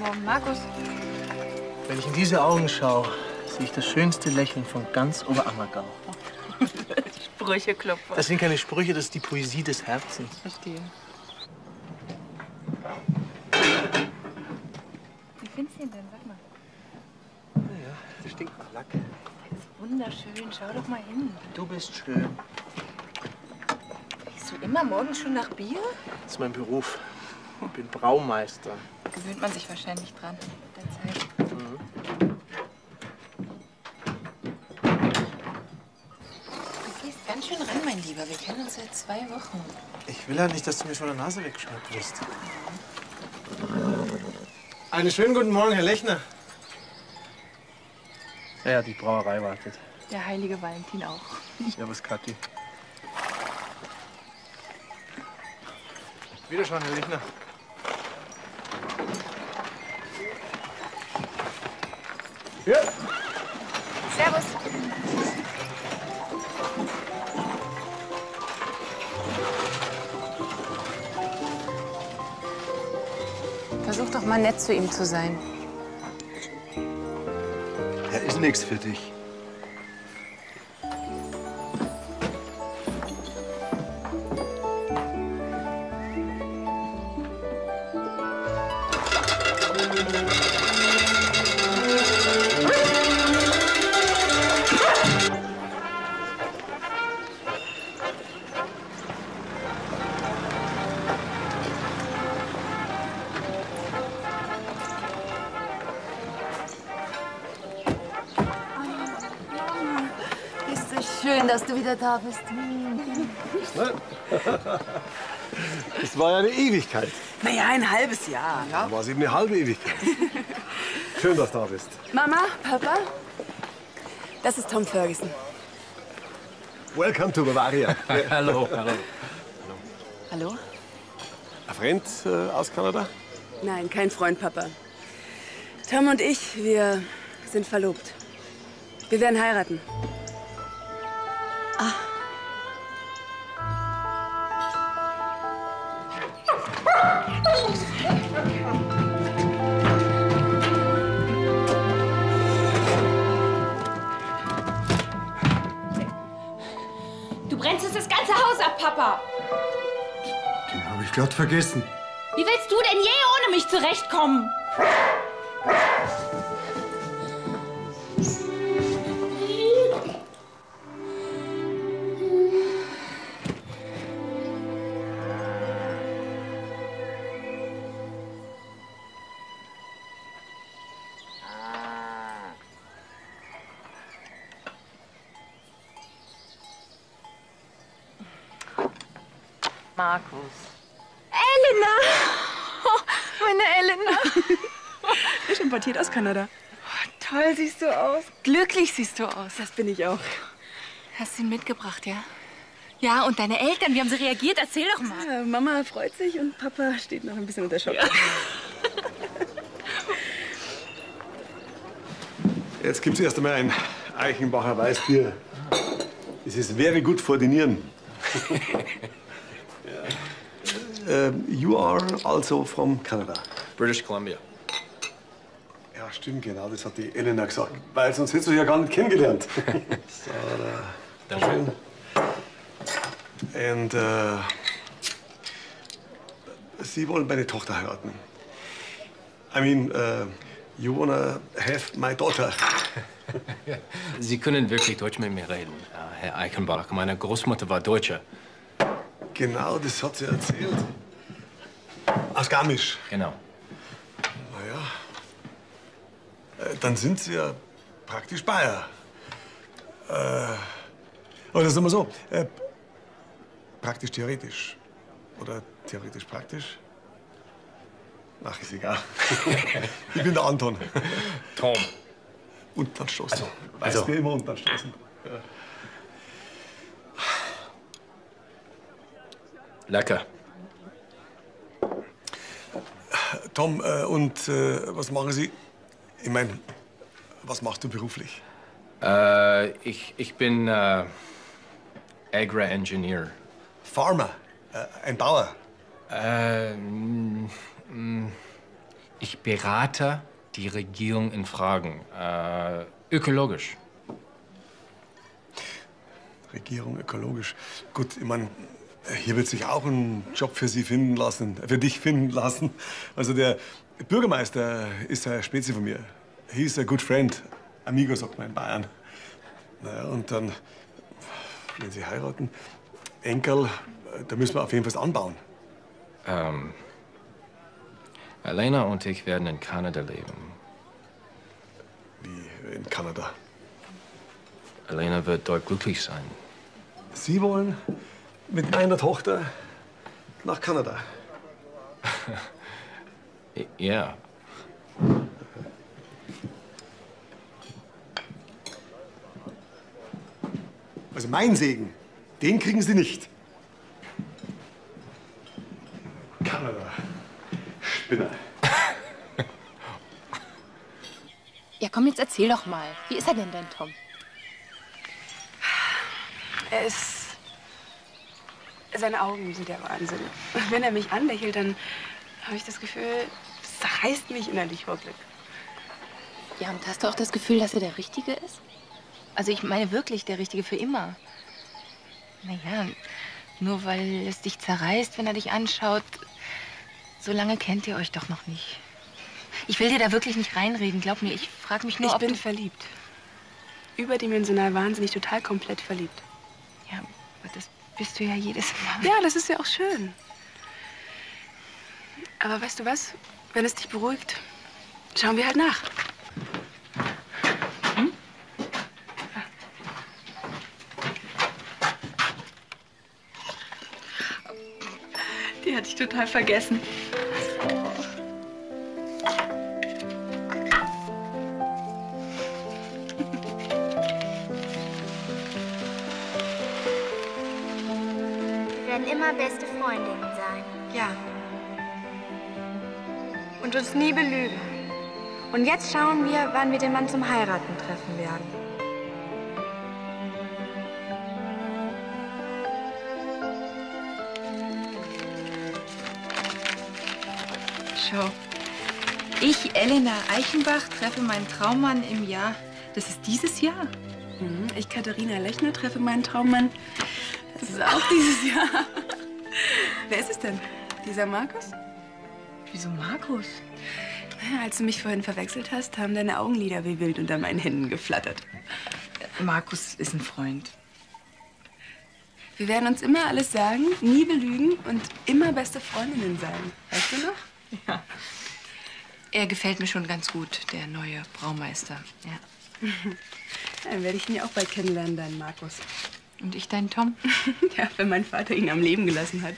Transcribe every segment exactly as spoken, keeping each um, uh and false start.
Morgen, Markus. Wenn ich in diese Augen schaue, sehe ich das schönste Lächeln von ganz Oberammergau. Sprücheklopfer. Das sind keine Sprüche, das ist die Poesie des Herzens. Verstehe. Wie findest du ihn denn? Sag mal. Naja, das stinkt nach Lack. Der ist wunderschön. Schau doch mal hin. Du bist schön. Riechst du immer morgens schon nach Bier? Das ist mein Beruf. Ich bin Braumeister. Gewöhnt man sich wahrscheinlich dran mit der Zeit. Mhm. Du gehst ganz schön ran, mein Lieber. Wir kennen uns seit zwei Wochen. Ich will ja nicht, dass du mir von der Nase weggeschnappt wirst. Einen schönen guten Morgen, Herr Lechner. Ja, die Brauerei wartet. Der heilige Valentin auch. Servus, Kathi. Wiederschauen, Herr Lechner. Ja. Servus. Versuch doch mal nett zu ihm zu sein. Er ist nichts für dich. Schön, dass du wieder da bist. Das war ja eine Ewigkeit. Naja, ein halbes Jahr. Ja? Da war es eben eine halbe Ewigkeit. Schön, dass du da bist. Mama, Papa, das ist Tom Ferguson. Welcome to Bavaria. Hallo, hallo. Hallo? Ein Freund äh, aus Kanada? Nein, kein Freund, Papa. Tom und ich, wir sind verlobt. Wir werden heiraten. Ah. Du brennst uns das ganze Haus ab, Papa. Den habe ich glatt vergessen. Wie willst du denn je ohne mich zurechtkommen? Markus. Elena! Oh, meine Elena. Frisch importiert aus Kanada. Oh, toll siehst du aus. Glücklich siehst du aus. Das bin ich auch. Hast du ihn mitgebracht, ja? Ja, und deine Eltern, wie haben sie reagiert? Erzähl doch mal. Ja, Mama freut sich und Papa steht noch ein bisschen unter Schock. Ja. Jetzt gibt es erst einmal ein Eichenbacher Weißbier. Es ist very good for the Nieren. uh, you are also from Canada? British Columbia. Ja, stimmt, genau, das hat die Elena gesagt. Weil sonst hättest du ja gar nicht kennengelernt. So, da. Danke. Und äh, Sie wollen meine Tochter heiraten. I mean, uh, you wanna have my daughter. Sie können wirklich Deutsch mit mir reden, Herr Eichenbach. Meine Großmutter war Deutsche. Genau, das hat sie erzählt. Aus Garmisch. Genau. Naja, äh, dann sind Sie ja praktisch Bayer. Äh, oder sagen wir so, äh, praktisch theoretisch. Oder theoretisch praktisch. Ach, ist egal. Ich bin der Anton. Tom. Und dann stoßen. Also, Weiß also. mir immer und dann stoßen. Ja. Lecker. Tom, äh, und äh, was machen Sie? Ich meine, was machst du beruflich? Äh, ich, ich bin äh, Agri-Engineer. Farmer, äh, ein Bauer. Äh, mm, mm, Ich berate die Regierung in Fragen. Äh, ökologisch. Regierung, ökologisch. Gut, ich meine, hier wird sich auch ein Job für Sie finden lassen, für dich finden lassen. Also der Bürgermeister ist ein Spezi von mir. He's a good friend. Amigo, sagt man in Bayern. Naja, und dann, wenn Sie heiraten, Enkel, da müssen wir auf jeden Fall was anbauen. Ähm, Elena und ich werden in Kanada leben. Wie in Kanada? Elena wird dort glücklich sein. Sie wollen mit meiner Tochter nach Kanada? Ja. Also mein Segen, den kriegen Sie nicht. Kanada. Spinner. Ja, komm, jetzt erzähl doch mal. Wie ist er denn, dein Tom? Er ist... Seine Augen sind der Wahnsinn. Wenn er mich anlächelt, dann habe ich das Gefühl, es zerreißt mich innerlich vor Glück. Ja, und hast du auch das Gefühl, dass er der Richtige ist? Also ich meine wirklich der Richtige für immer. Naja, nur weil es dich zerreißt, wenn er dich anschaut, so lange kennt ihr euch doch noch nicht. Ich will dir da wirklich nicht reinreden, glaub mir. Ich frage mich nur, Ich ob bin du... verliebt. Überdimensional wahnsinnig, total komplett verliebt. Ja, aber das bist du ja jedes Mal. Ja, das ist ja auch schön. Aber weißt du was? Wenn es dich beruhigt, schauen wir halt nach. Hm? Die hatte ich total vergessen. Wir werden immer beste Freundinnen sein. Ja. Und uns nie belügen. Und jetzt schauen wir, wann wir den Mann zum Heiraten treffen werden. Schau. Ich, Elena Eichenbach, treffe meinen Traummann im Jahr. Das ist dieses Jahr. Mhm. Ich, Katharina Lechner, treffe meinen Traummann. Das ist auch dieses Jahr. Wer ist es denn? Dieser Markus? Wieso Markus? Ja, als du mich vorhin verwechselt hast, haben deine Augenlider wie wild unter meinen Händen geflattert. Markus ist ein Freund. Wir werden uns immer alles sagen, nie belügen und immer beste Freundinnen sein. Weißt du noch? Ja. Er gefällt mir schon ganz gut, der neue Braumeister. Ja. Dann werde ich ihn ja auch bald kennenlernen, deinen Markus. Und ich deinen Tom? Ja, wenn mein Vater ihn am Leben gelassen hat.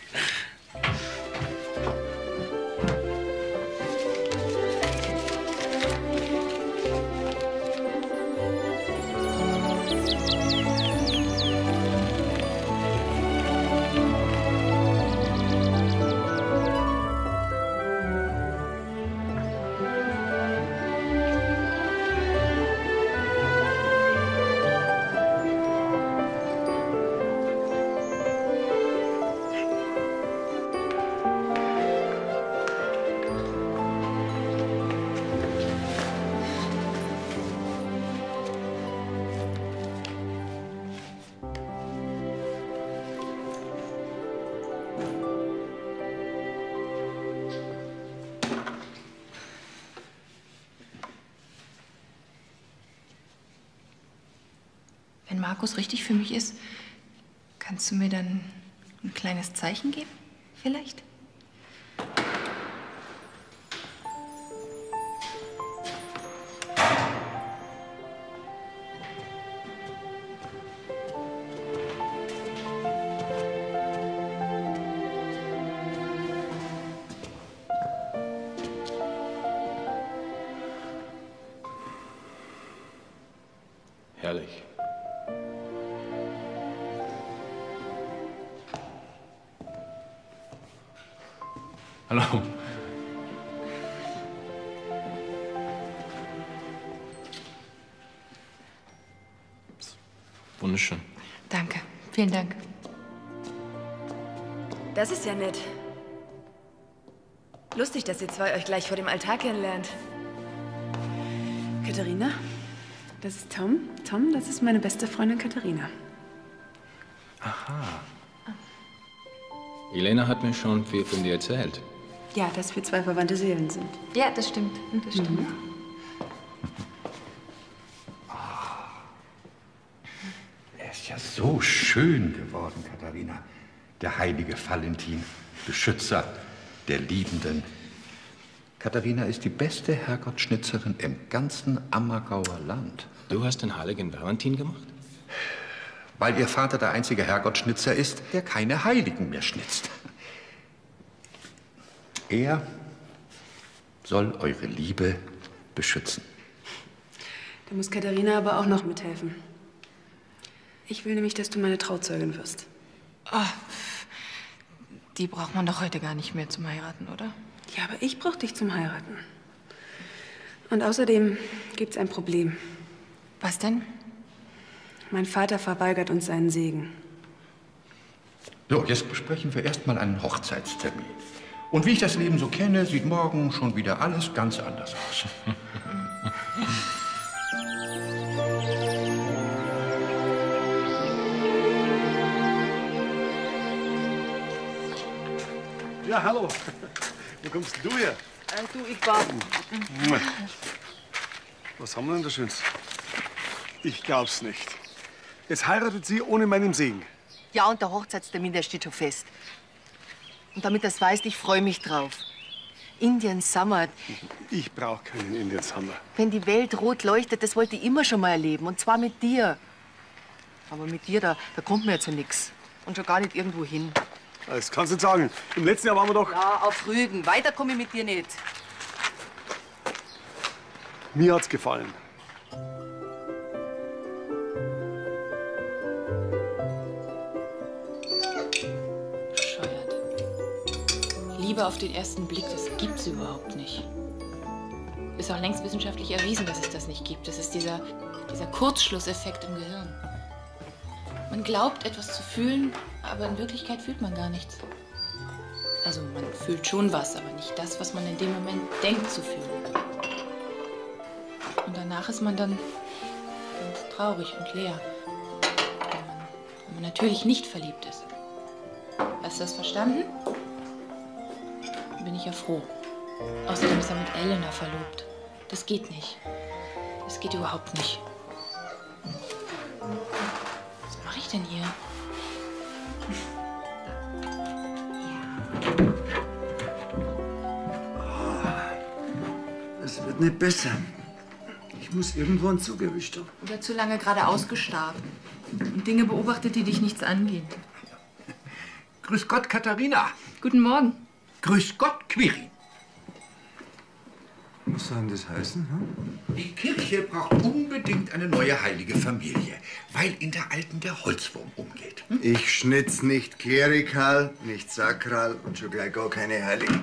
Wenn Markus richtig für mich ist, kannst du mir dann ein kleines Zeichen geben, vielleicht? Herrlich. Hallo. Wunderschön. Danke. Vielen Dank. Das ist ja nett. Lustig, dass ihr zwei euch gleich vor dem Altar kennenlernt. Katharina, das ist Tom. Tom, das ist meine beste Freundin Katharina. Aha. Elena hat mir schon viel von dir erzählt. Ja, dass wir zwei verwandte Seelen sind. Ja, das stimmt. Das stimmt. Mhm. Er ist ja so schön geworden, Katharina. Der heilige Valentin, Beschützer der Liebenden. Katharina ist die beste Herrgottschnitzerin im ganzen Ammergauer Land. Du hast den heiligen Valentin gemacht? Weil ihr Vater der einzige Herrgottschnitzer ist, der keine Heiligen mehr schnitzt. Er soll eure Liebe beschützen. Da muss Katharina aber auch noch mithelfen. Ich will nämlich, dass du meine Trauzeugin wirst. Oh, die braucht man doch heute gar nicht mehr zum Heiraten, oder? Ja, aber ich brauche dich zum Heiraten. Und außerdem gibt's ein Problem. Was denn? Mein Vater verweigert uns seinen Segen. So, jetzt besprechen wir erstmal einen Hochzeitstermin. Und wie ich das Leben so kenne, sieht morgen schon wieder alles ganz anders aus. Ja, hallo. Wo kommst du her? Äh, du, ich baden. Was haben wir denn da Schönes? Ich glaub's nicht. Jetzt heiratet sie ohne meinen Segen. Ja, und der Hochzeitstermin, der steht schon fest. Und damit das weißt, ich freue mich drauf. Indian Summer. Ich brauche keinen Indian Summer. Wenn die Welt rot leuchtet, das wollte ich immer schon mal erleben. Und zwar mit dir. Aber mit dir, da, da kommt mir jetzt ja nichts. Und schon gar nicht irgendwo hin. Das kannst du nicht sagen. Im letzten Jahr waren wir doch... Ja, auf Rügen. Weiter komme ich mit dir nicht. Mir hat's gefallen. Bescheuert. Liebe auf den ersten Blick, das gibt's überhaupt nicht. Ist auch längst wissenschaftlich erwiesen, dass es das nicht gibt. Das ist dieser, dieser Kurzschlusseffekt im Gehirn. Man glaubt, etwas zu fühlen, aber in Wirklichkeit fühlt man gar nichts. Also man fühlt schon was, aber nicht das, was man in dem Moment denkt zu fühlen. Und danach ist man dann ganz traurig und leer, wenn man, wenn man natürlich nicht verliebt ist. Hast du das verstanden? Dann bin ich ja froh. Außerdem ist er mit Elena verlobt. Das geht nicht. Das geht überhaupt nicht. Was mache ich denn hier? Es wird nicht besser. Ich muss irgendwo einen Zug erwischt haben. Oder zu lange geradeaus gestarrt. Und Dinge beobachtet, die dich nichts angehen. Grüß Gott, Katharina. Guten Morgen. Grüß Gott, Quirin. Was soll denn das heißen? Hm? Die Kirche braucht unbedingt eine neue heilige Familie, weil in der alten der Holzwurm umgeht. Hm? Ich schnitz nicht klerikal, nicht sakral und schon gleich gar keine Heilige.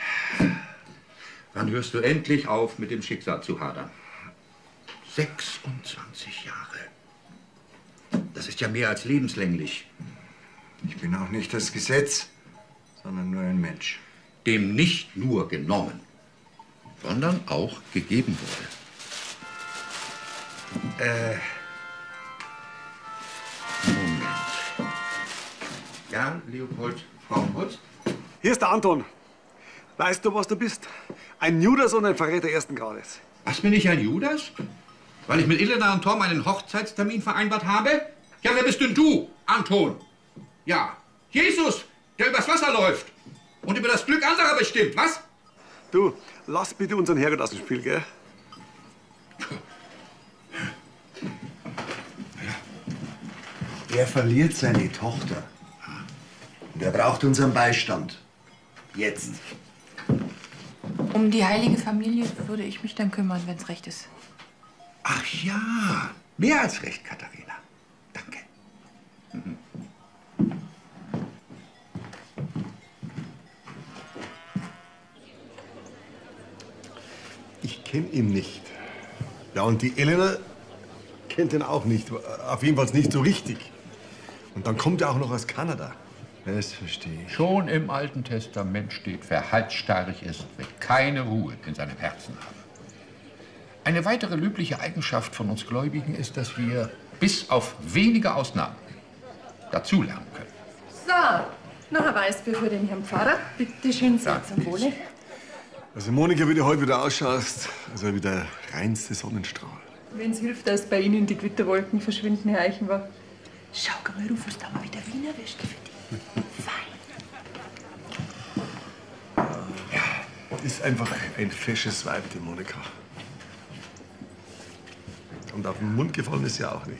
Wann hörst du endlich auf, mit dem Schicksal zu hadern? sechsundzwanzig Jahre. Das ist ja mehr als lebenslänglich. Ich bin auch nicht das Gesetz, sondern nur ein Mensch. Dem nicht nur genommen, sondern auch gegeben wurde. Äh. Moment. Ja, Leopold, Frau Holz? Hier ist der Anton. Weißt du, was du bist? Ein Judas und ein Verräter ersten Grades. Was, bin ich ein Judas? Weil ich mit Elena und Tom einen Hochzeitstermin vereinbart habe? Ja, wer bist denn du, Anton? Ja, Jesus, der übers Wasser läuft und über das Glück anderer bestimmt, was? Du, lass bitte unseren Herrgott aus dem Spiel, gell? Er verliert seine Tochter. Und er braucht unseren Beistand. Jetzt. Um die heilige Familie würde ich mich dann kümmern, wenn es recht ist. Ach ja, mehr als recht, Katharina. Danke. Mhm. Ich kenne ihn nicht. Ja, und die Elena kennt ihn auch nicht. Auf jeden Fall nicht so richtig. Und dann kommt er auch noch aus Kanada. Das verstehe ich. Schon im Alten Testament steht, wer halsstarrig ist, wird keine Ruhe in seinem Herzen haben. Eine weitere löbliche Eigenschaft von uns Gläubigen ist, dass wir bis auf wenige Ausnahmen dazulernen können. So, noch ein Weißbier für den Herrn Pfarrer. Bitte schön, sehr zum Wohle. Also Monika, wie du heute wieder ausschaust, also wie der reinste Sonnenstrahl. Wenn's hilft, dass bei Ihnen die Gewitterwolken verschwinden, Herr Eichenbach. Schau mal, Rufus, da mal wieder Wiener Würstchen für dich. Fein. Ja, ist einfach ein fesches Weib, die Monika. Und auf den Mund gefallen ist sie auch nicht.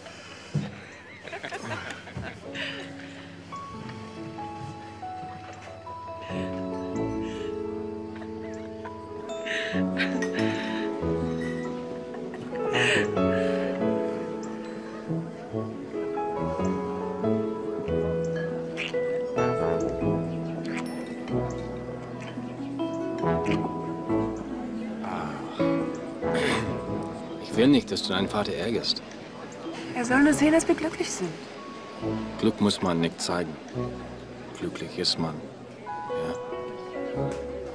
Ich will nicht, dass du deinen Vater ärgerst. Er soll nur sehen, dass wir glücklich sind. Glück muss man nicht zeigen. Glücklich ist man. Ja.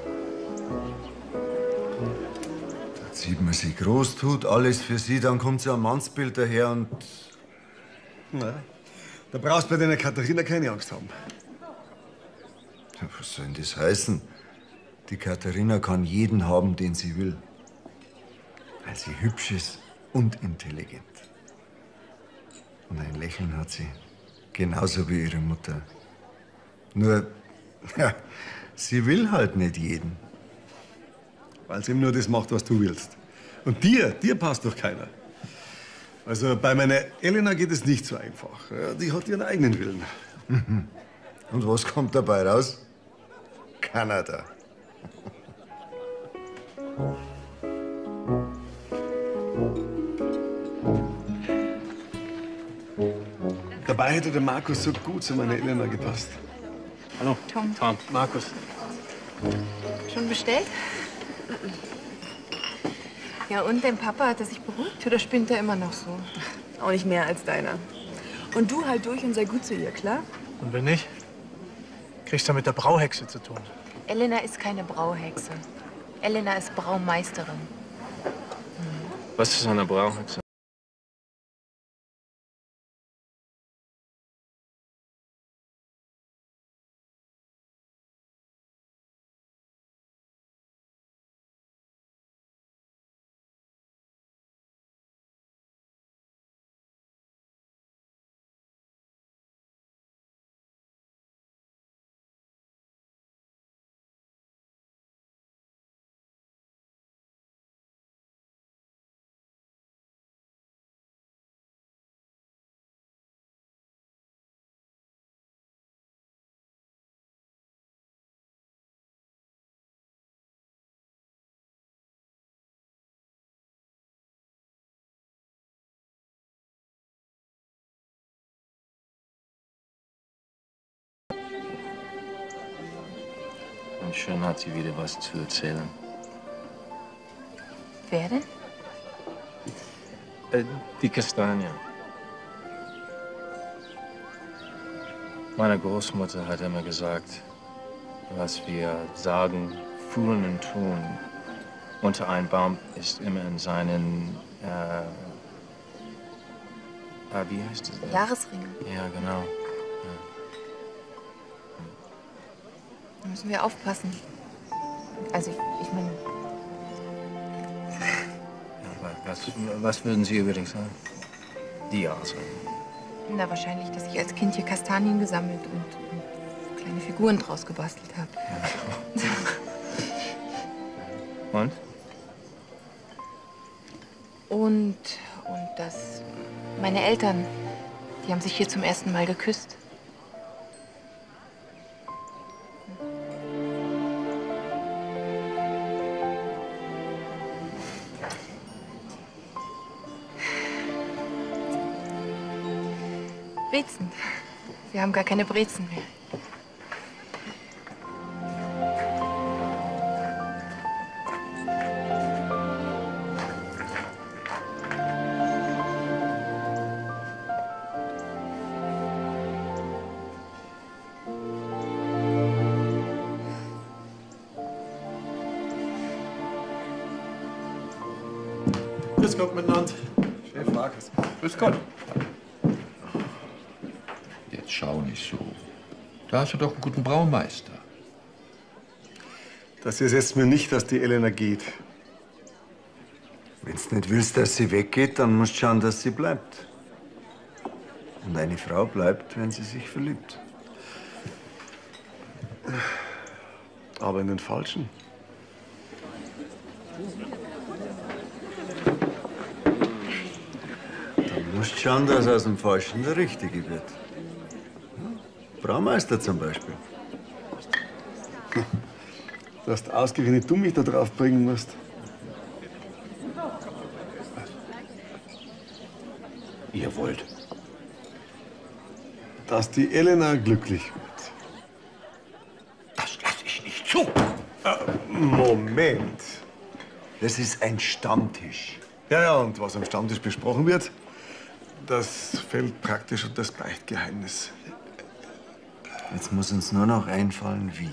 Da sieht man sie groß tut, alles für sie, dann kommt so ein Mannsbild daher und... Na, da brauchst du bei deiner Katharina keine Angst haben. Ja, was soll denn das heißen? Die Katharina kann jeden haben, den sie will. Weil sie hübsch ist und intelligent. Und ein Lächeln hat sie, genauso wie ihre Mutter. Nur, ja, sie will halt nicht jeden. Weil sie eben nur das macht, was du willst. Und dir, dir passt doch keiner. Also bei meiner Elena geht es nicht so einfach. Ja, die hat ihren eigenen Willen. Und was kommt dabei raus? Kanada. Dabei hätte der Markus so gut zu meiner Elena gepasst. Hallo. Tom. Tom. Markus. Schon bestellt? Ja, und dein Papa, hat er sich beruhigt oder spinnt er immer noch so? Auch nicht mehr als deiner. Und du halt durch und sei gut zu ihr, klar? Und wenn nicht, kriegst du mit der Brauhexe zu tun. Elena ist keine Brauhexe. Elena ist Braumeisterin. Was ist eine Brauhexe? Und schon hat sie wieder was zu erzählen. Wer denn? Äh, die Kastanie. Meine Großmutter hat immer gesagt, was wir sagen, fühlen und tun. Unter einem Baum ist immer in seinen, äh, äh wie heißt es? Jahresringe. Ja, genau. Da müssen wir aufpassen. Also, ich, ich meine, Aber was, was würden Sie übrigens sagen? Die Jahresringe. na, wahrscheinlich, dass ich als Kind hier Kastanien gesammelt und, und kleine Figuren draus gebastelt habe. Und? Und, und dass meine Eltern, die haben sich hier zum ersten Mal geküsst. Brezen. Wir haben gar keine Brezen mehr. Grüß Gott miteinander. Chef Markus. Grüß Gott. Jetzt schau nicht so. Da hast du doch einen guten Braumeister. Das ersetzt mir nicht, dass die Elena geht. Wenn du nicht willst, dass sie weggeht, dann musst du schauen, dass sie bleibt. Und eine Frau bleibt, wenn sie sich verliebt. Aber in den Falschen. Dann musst du schauen, dass aus dem Falschen der Richtige wird. Braumeister zum Beispiel. Du hast ausgerechnet, du mich da drauf bringen musst. Ihr wollt. Dass die Elena glücklich wird. Das lasse ich nicht zu. Äh, Moment. Das ist ein Stammtisch. Ja, ja, und was am Stammtisch besprochen wird, das fällt praktisch unter das Beichtgeheimnis. Jetzt muss uns nur noch einfallen, wie.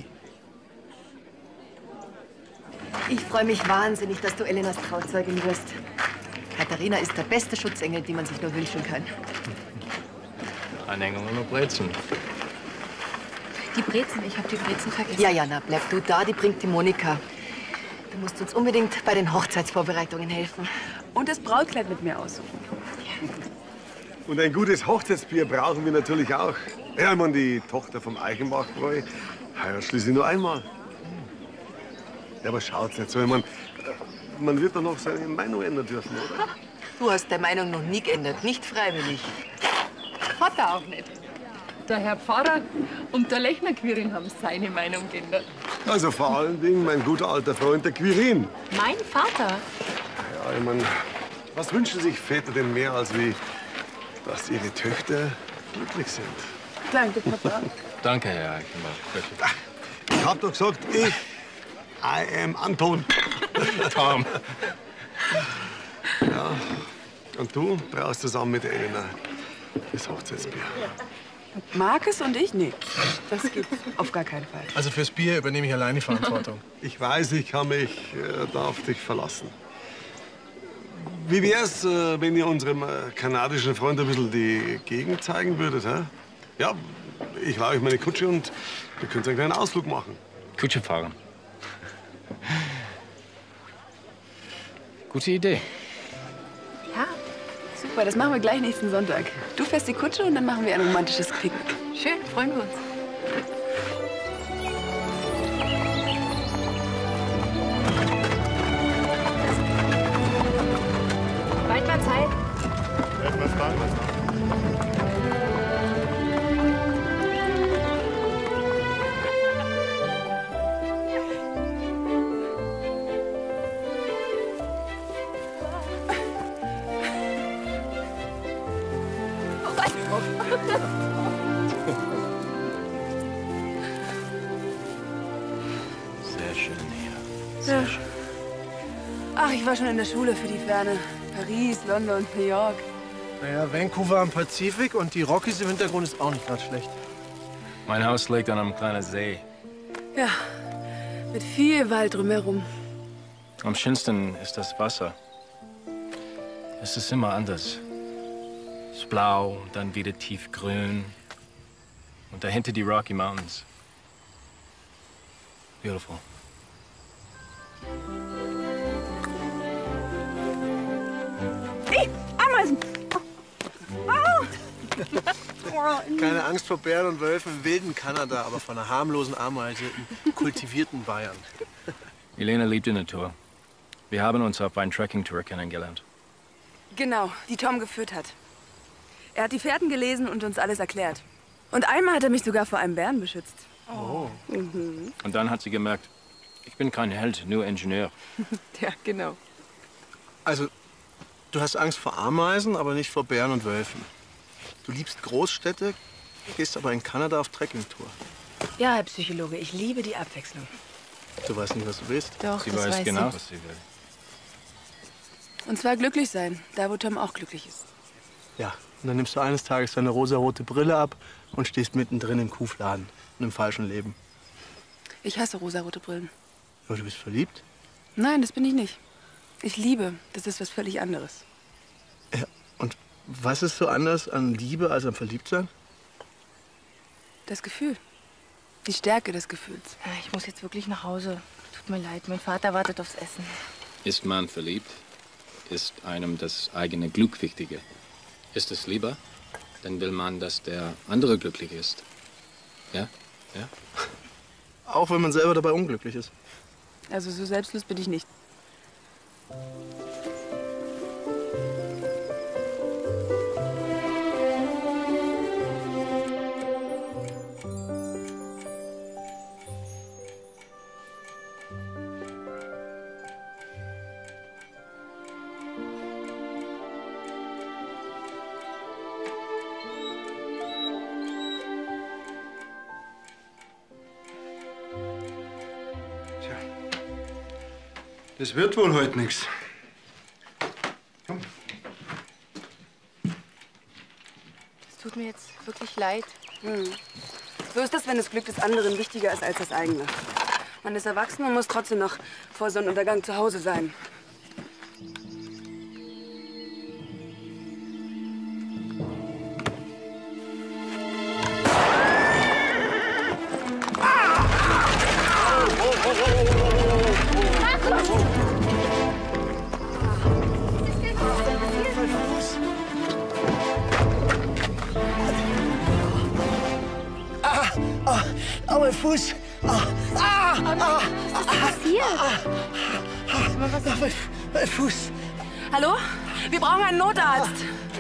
Ich freue mich wahnsinnig, dass du Elenas Trauzeugin wirst. Katharina ist der beste Schutzengel, den man sich nur wünschen kann. Ein Engel und eine Brezen. Die Brezen, ich habe die Brezen vergessen. Ja, Jana, bleib du da, die bringt die Monika. Du musst uns unbedingt bei den Hochzeitsvorbereitungen helfen. Und das Brautkleid mit mir aussuchen. Und ein gutes Hochzeitsbier brauchen wir natürlich auch. Ja, ich meine, die Tochter vom Eichenbachbräu heiratet schließlich nur einmal. Ja, aber schaut's nicht so. Ich meine, man wird doch noch seine Meinung ändern dürfen, oder? Du hast deine Meinung noch nie geändert, nicht freiwillig. Hat er auch nicht. Der Herr Pfarrer und der Lechner Quirin haben seine Meinung geändert. Also vor allen Dingen mein guter alter Freund, der Quirin. Mein Vater? Ja, ich meine, was wünschen sich Väter denn mehr, als wie, dass ihre Töchter glücklich sind? Danke, Papa. Danke, Herr Eichenbach. Ich hab doch gesagt, ich, I am Anton. Tom. Ja, und du brauchst zusammen mit Elena das Hochzeitsbier. Markus und ich? Nee, das gibt's auf gar keinen Fall. Also fürs Bier übernehme ich alleine die Verantwortung. Ich weiß, ich kann mich äh, da auf dich verlassen. Wie wär's, äh, wenn ihr unserem äh, kanadischen Freund ein bisschen die Gegend zeigen würdet? Hä? Ja, ich leihe euch meine Kutsche und wir können einen kleinen Ausflug machen. Kutsche fahren. Gute Idee. Ja, super, das machen wir gleich nächsten Sonntag. Du fährst die Kutsche und dann machen wir ein romantisches Picknick. Schön, freuen wir uns. Bald mal Zeit. Etwas da, was da. Sehr schön hier. Sehr schön. Ach, ich war schon in der Schule für die Ferne. Paris, London, New York. Naja, Vancouver am Pazifik und die Rockies im Hintergrund ist auch nicht gerade schlecht. Mein Haus liegt an einem kleinen See. Ja, mit viel Wald drumherum. Am schönsten ist das Wasser. Es ist immer anders. Es ist blau, dann wieder tiefgrün. Und dahinter die Rocky Mountains. Beautiful. Hey, Ameisen! Keine Angst vor Bären und Wölfen im wilden Kanada, aber von einer harmlosen Ameise in kultivierten Bayern. Elena liebt die Natur. Wir haben uns auf einer Trekking-Tour kennengelernt. Genau, die Tom geführt hat. Er hat die Fährten gelesen und uns alles erklärt. Und einmal hat er mich sogar vor einem Bären beschützt. Oh. Mhm. Und dann hat sie gemerkt, ich bin kein Held, nur Ingenieur. Ja, genau. Also, du hast Angst vor Ameisen, aber nicht vor Bären und Wölfen. Du liebst Großstädte, gehst aber in Kanada auf Trekkingtour. Ja, Herr Psychologe, ich liebe die Abwechslung. Du weißt nicht, was du willst. Doch, Sie das weiß weiß genau, ich. was sie will. Und zwar glücklich sein, da wo Tom auch glücklich ist. Ja, und dann nimmst du eines Tages deine rosarote Brille ab und stehst mittendrin im Kuhfladen und im falschen Leben. Ich hasse rosarote Brillen. Aber du bist verliebt? Nein, das bin ich nicht. Ich liebe, das ist was völlig anderes. Ja, und was ist so anders an Liebe als am Verliebtsein? Das Gefühl. Die Stärke des Gefühls. Ich muss jetzt wirklich nach Hause. Tut mir leid, mein Vater wartet aufs Essen. Ist man verliebt, ist einem das eigene Glück wichtiger. Ist es lieber, dann will man, dass der andere glücklich ist. Ja? Ja? Auch wenn man selber dabei unglücklich ist. Also so selbstlos bin ich nicht. Das wird wohl heute nichts. Es tut mir jetzt wirklich leid. Hm. So ist das, wenn das Glück des anderen wichtiger ist als das eigene. Man ist erwachsen und muss trotzdem noch vor Sonnenuntergang zu Hause sein. Fuß. Ah, ah, ah, was ist passiert? Ah, ah, ah, mein, mein Fuß. Hallo? Wir brauchen einen Notarzt.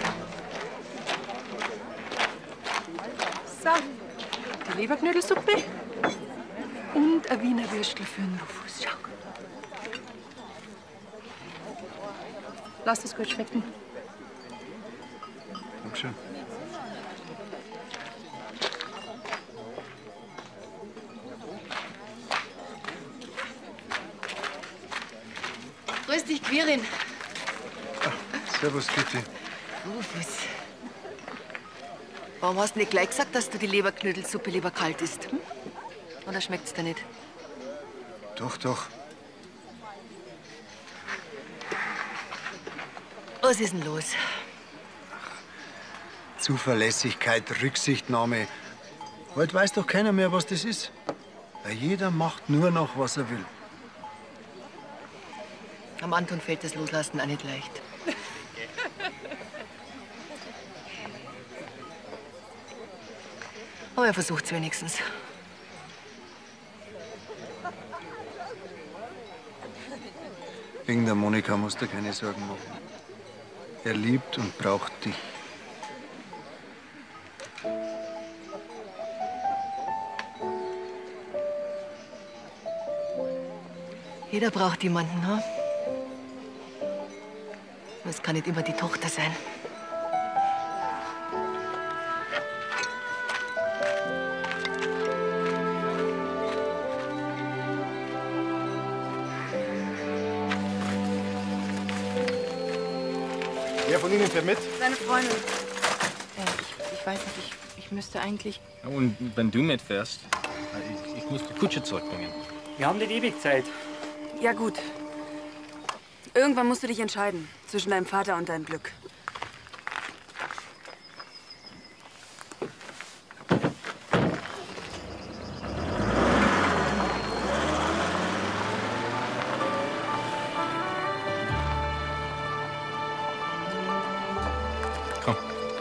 So, die Leberknödelsuppe und ein Wiener Würstel für den Rufus. Schau. Lass es gut schmecken. Dankeschön. Grüß dich, Quirin. Servus, Kitty. Rufus. Warum hast du nicht gleich gesagt, dass du die Leberknödelsuppe lieber kalt isst? Hm? Oder schmeckt's dir nicht? Doch, doch. Was ist denn los? Zuverlässigkeit, Rücksichtnahme. Heute weiß doch keiner mehr, was das ist. Weil jeder macht nur noch, was er will. Am Anton fällt das Loslassen auch nicht leicht. Aber er versucht's wenigstens. Wegen der Monika musst du keine Sorgen machen. Er liebt und braucht dich. Jeder braucht jemanden, ha? Es kann nicht immer die Tochter sein. Wer von Ihnen fährt mit? Seine Freundin. Äh, ich, ich weiß nicht, ich, ich müsste eigentlich... Und wenn du mitfährst, ich, ich muss die Kutsche zurückbringen. Wir haben nicht ewig Zeit. Ja, gut. Irgendwann musst du dich entscheiden zwischen deinem Vater und deinem Glück. Komm.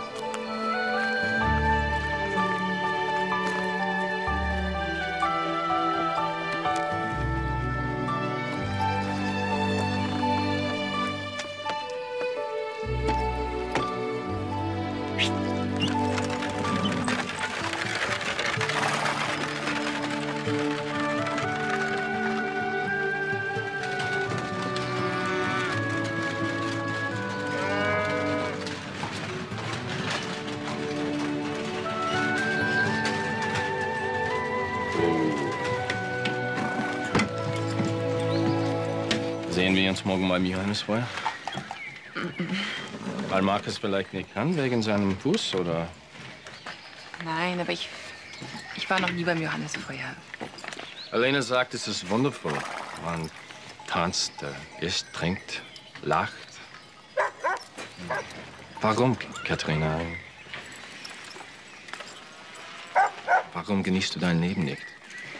Sehen wir uns morgen beim Johannesfeuer? Weil Markus vielleicht nicht kann, wegen seinem Fuß, oder? Nein, aber ich, ich war noch nie beim Johannesfeuer. Elena sagt, es ist wundervoll. Und tanzt, isst, trinkt, lacht. Warum, Katharina? Warum genießt du dein Leben nicht?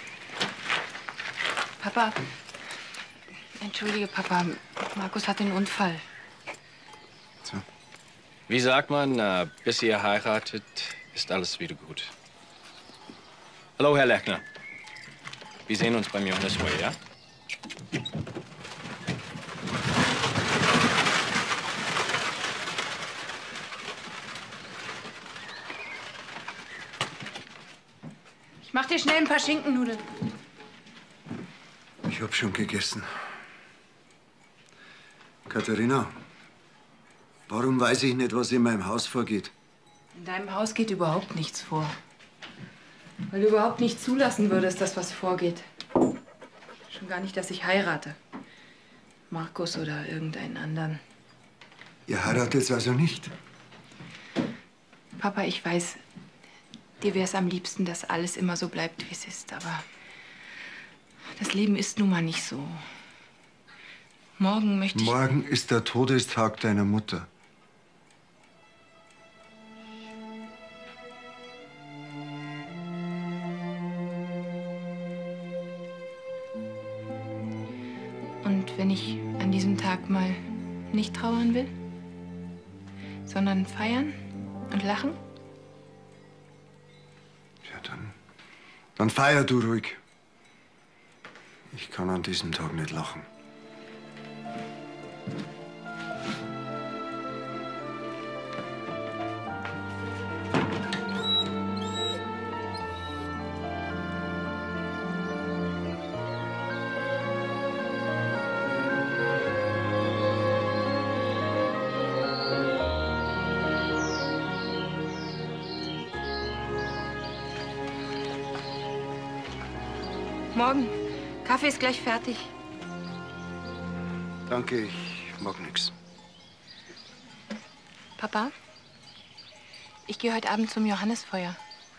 Papa, entschuldige, Papa. Markus hat einen Unfall. So. Wie sagt man, äh, bis ihr heiratet, ist alles wieder gut. Hallo, Herr Lechner. Wir sehen uns beim Johannesfeuer, ja? Ich mach dir schnell ein paar Schinkennudeln. Ich hab schon gegessen. Katharina, warum weiß ich nicht, was in meinem Haus vorgeht? In deinem Haus geht überhaupt nichts vor. Weil du überhaupt nicht zulassen würdest, dass was vorgeht. Schon gar nicht, dass ich heirate. Markus oder irgendeinen anderen. Ihr heiratet also nicht? Papa, ich weiß, dir wäre es am liebsten, dass alles immer so bleibt, wie es ist. Aber das Leben ist nun mal nicht so. Morgen möchte ich... Morgen ist der Todestag deiner Mutter. Und wenn ich an diesem Tag mal nicht trauern will, sondern feiern und lachen? Ja, dann, dann feier du ruhig. Ich kann an diesem Tag nicht lachen. Morgen. Kaffee ist gleich fertig. Danke, ich mag nichts. Papa, ich gehe heute Abend zum Johannesfeuer.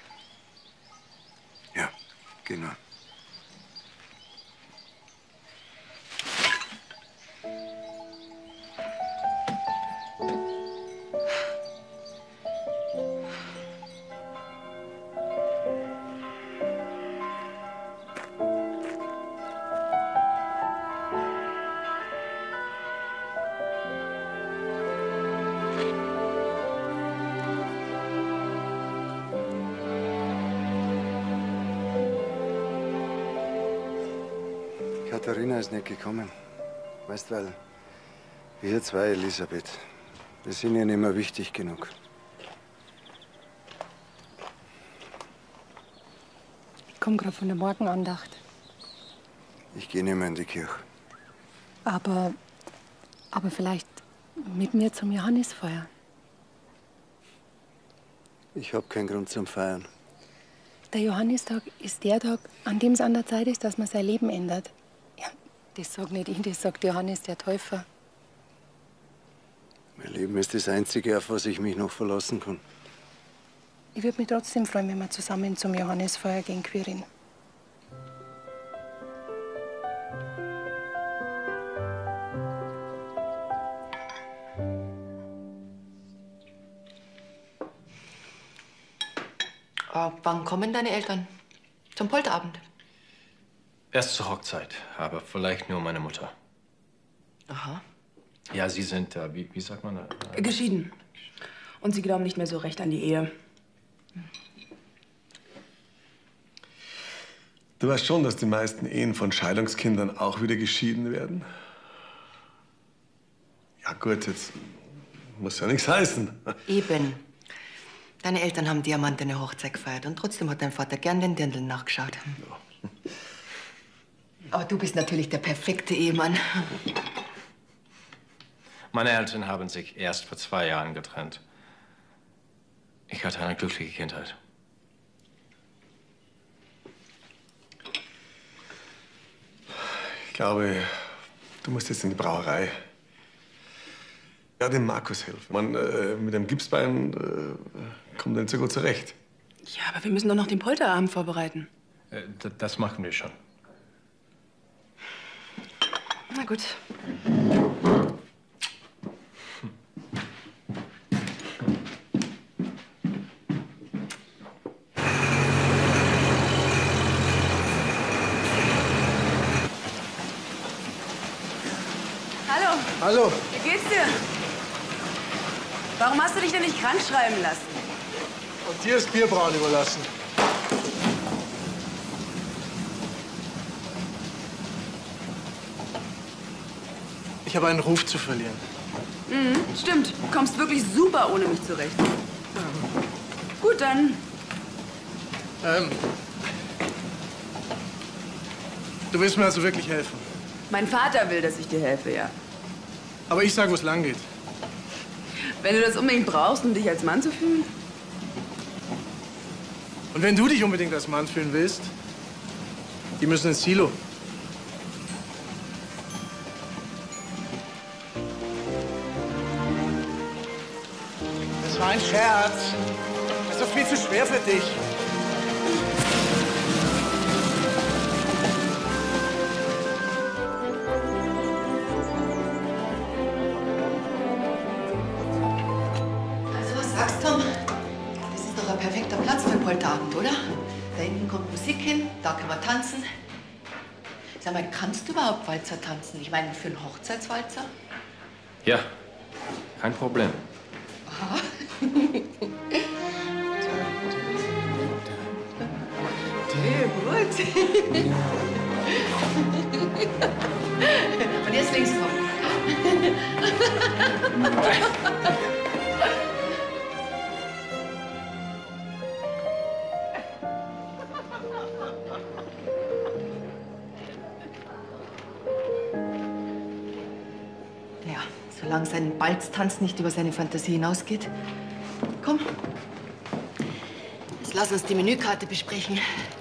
Ja, genau. Katharina ist nicht gekommen. Weißt, weil wir zwei, Elisabeth, wir sind ihr nicht mehr wichtig genug. Ich komme gerade von der Morgenandacht. Ich gehe nicht mehr in die Kirche. Aber, aber vielleicht mit mir zum Johannesfeuer. Ich habe keinen Grund zum Feiern. Der Johannistag ist der Tag, an dem es an der Zeit ist, dass man sein Leben ändert. Ja, das sagt nicht ich, das sagt Johannes der Täufer. Mein Leben ist das Einzige, auf was ich mich noch verlassen kann. Ich würde mich trotzdem freuen, wenn wir zusammen zum Johannesfeuer gehen, Quirin. Oh, wann kommen deine Eltern? Zum Polterabend? Erst zur Hochzeit, aber vielleicht nur meine Mutter. Aha. Ja, sie sind, äh, wie, wie sagt man das? Äh, Geschieden. Und sie glauben nicht mehr so recht an die Ehe. Du weißt schon, dass die meisten Ehen von Scheidungskindern auch wieder geschieden werden? Ja gut, jetzt muss ja nichts heißen. Eben. Deine Eltern haben diamantene Hochzeit gefeiert und trotzdem hat dein Vater gern den Dirndl nachgeschaut. Ja. Aber du bist natürlich der perfekte Ehemann. Meine Eltern haben sich erst vor zwei Jahren getrennt. Ich hatte eine glückliche Kindheit. Ich glaube, du musst jetzt in die Brauerei. Ja, dem Markus helfen. Man, äh, mit dem Gipsbein äh, kommt er nicht so gut zurecht. Ja, aber wir müssen doch noch den Polterabend vorbereiten. Äh, das machen wir schon. Na gut. Hallo. Hallo. Wie geht's dir? Warum hast du dich denn nicht krank schreiben lassen? Und dir ist Bierbrauen überlassen. Ich habe einen Ruf zu verlieren. Mhm, stimmt. Du kommst wirklich super ohne mich zurecht. Gut, dann. Ähm. Du willst mir also wirklich helfen? Mein Vater will, dass ich dir helfe, ja. Aber ich sage, wo es lang geht. Wenn du das unbedingt brauchst, um dich als Mann zu fühlen? Und wenn du dich unbedingt als Mann fühlen willst, die müssen ins Silo. Das war ein Scherz. Das ist doch viel zu schwer für dich. Also, was sagst du, Tom? Das ist doch ein perfekter Platz für einen Polterabend, oder? Da hinten kommt Musik hin, da können wir tanzen. Sag mal, kannst du überhaupt Walzer tanzen? Ich meine, für einen Hochzeitswalzer? Ja, kein Problem. Aha. Hey, gut. Und jetzt links kommen. Ja, solange sein Balztanz nicht über seine Fantasie hinausgeht. Komm. Jetzt lass uns die Menükarte besprechen.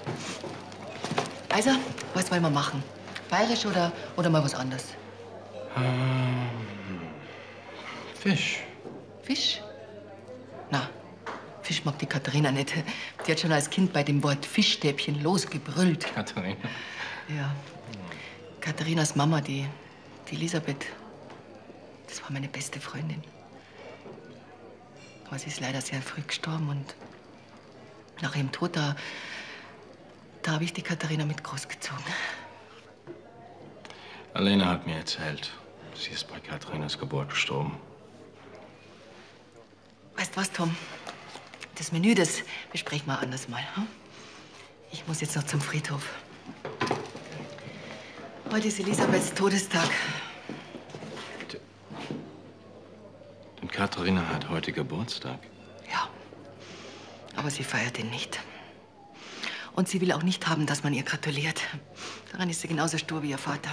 Also, was wollen wir machen? Bayerisch oder, oder mal was anderes? Ähm, Fisch. Fisch? Na, Fisch mag die Katharina nicht. Die hat schon als Kind bei dem Wort Fischstäbchen losgebrüllt. Katharina? Ja. Katharinas Mama, die, die Elisabeth, das war meine beste Freundin. Aber sie ist leider sehr früh gestorben und nach ihrem Tod, da, da habe ich die Katharina mit großgezogen. Alena hat mir erzählt, sie ist bei Katharinas Geburt gestorben. Weißt was, Tom? Das Menü, das besprechen wir anders mal. Hm? Ich muss jetzt noch zum Friedhof. Heute ist Elisabeths Todestag. Und Katharina hat heute Geburtstag. Ja, aber sie feiert ihn nicht. Und sie will auch nicht haben, dass man ihr gratuliert. Daran ist sie genauso stur wie ihr Vater.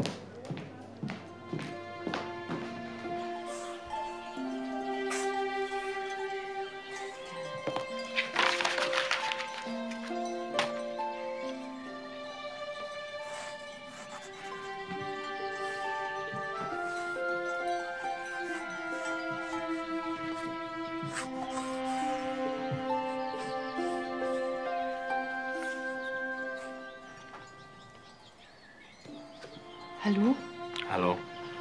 Hallo? Hallo.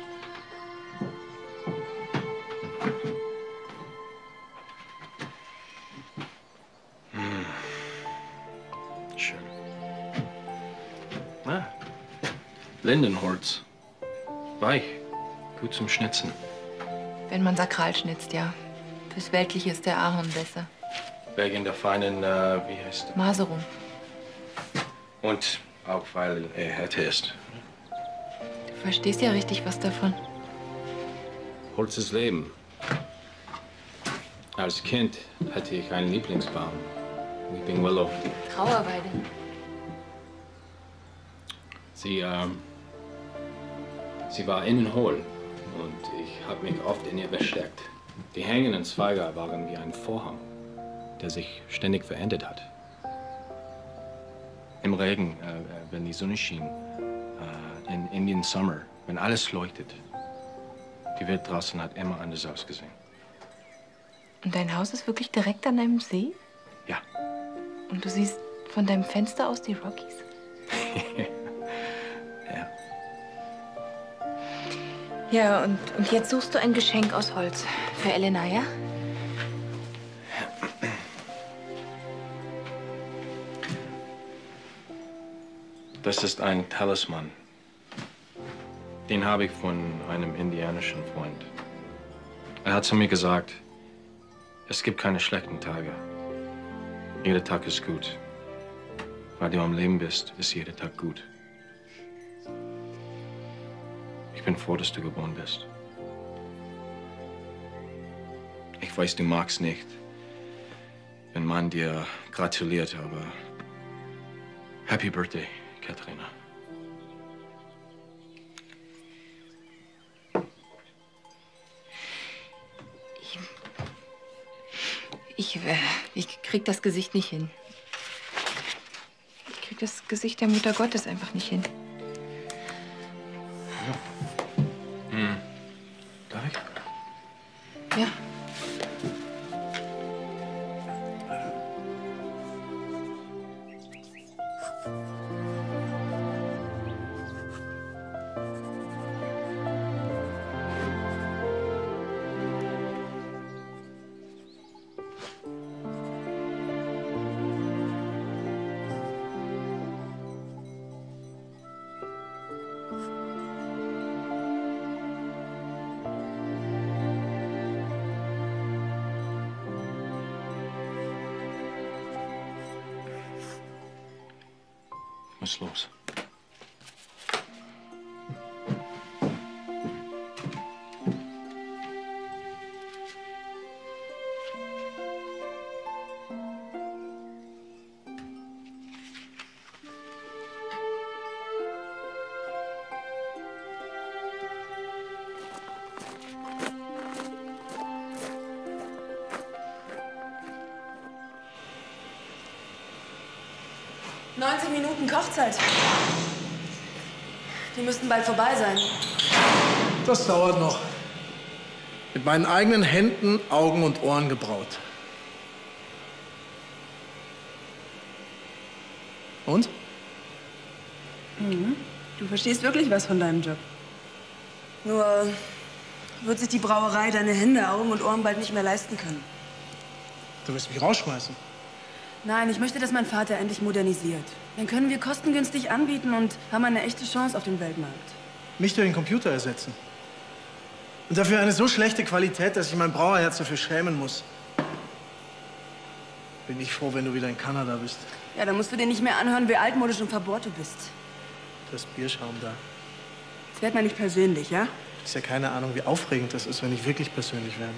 Hm. Schön. Ah. Lindenholz. Weich. Gut zum Schnitzen. Wenn man sakral schnitzt, ja. Fürs Weltliche ist der Ahorn besser. Wegen der feinen, äh, wie heißt es? Maserung. Und auch weil er Härte ist. Du verstehst ja richtig was davon. Holz ist Leben. Als Kind hatte ich einen Lieblingsbaum. Weeping Willow. Trauerweide. Sie, ähm, sie war innen hohl und ich habe mich oft in ihr versteckt. Die hängenden Zweige waren wie ein Vorhang, der sich ständig verändert hat. Im Regen, äh, wenn die Sonne schien, äh, in Indian Summer, wenn alles leuchtet. Die Welt draußen hat immer anders ausgesehen. Und dein Haus ist wirklich direkt an einem See? Ja. Und du siehst von deinem Fenster aus die Rockies? Ja. Ja, und, und jetzt suchst du ein Geschenk aus Holz für Elena, ja? Das ist ein Talisman. Den habe ich von einem indianischen Freund. Er hat zu mir gesagt, es gibt keine schlechten Tage. Jeder Tag ist gut. Weil du am Leben bist, ist jeder Tag gut. Ich bin froh, dass du geboren bist. Ich weiß, du magst nicht, wenn man dir gratuliert, aber Happy Birthday, Katharina. Ich, äh, ich krieg das Gesicht nicht hin. Ich krieg das Gesicht der Mutter Gottes einfach nicht hin. Hm. Darf ich? Ja. Was ist los? neunzig Minuten Kochzeit. Die müssten bald vorbei sein. Das dauert noch. Mit meinen eigenen Händen, Augen und Ohren gebraut. Und? Mhm. Du verstehst wirklich was von deinem Job. Nur wird sich die Brauerei deine Hände, Augen und Ohren bald nicht mehr leisten können. Du wirst mich rausschmeißen. Nein, ich möchte, dass mein Vater endlich modernisiert. Dann können wir kostengünstig anbieten und haben eine echte Chance auf dem Weltmarkt. Mich durch den Computer ersetzen. Und dafür eine so schlechte Qualität, dass ich mein Brauerherz dafür schämen muss. Bin ich froh, wenn du wieder in Kanada bist. Ja, dann musst du dir nicht mehr anhören, wie altmodisch und verbohrt du bist. Du hast Bierschaum da. Jetzt werd mal nicht persönlich, ja? Du hast ja keine Ahnung, wie aufregend das ist, wenn ich wirklich persönlich werde.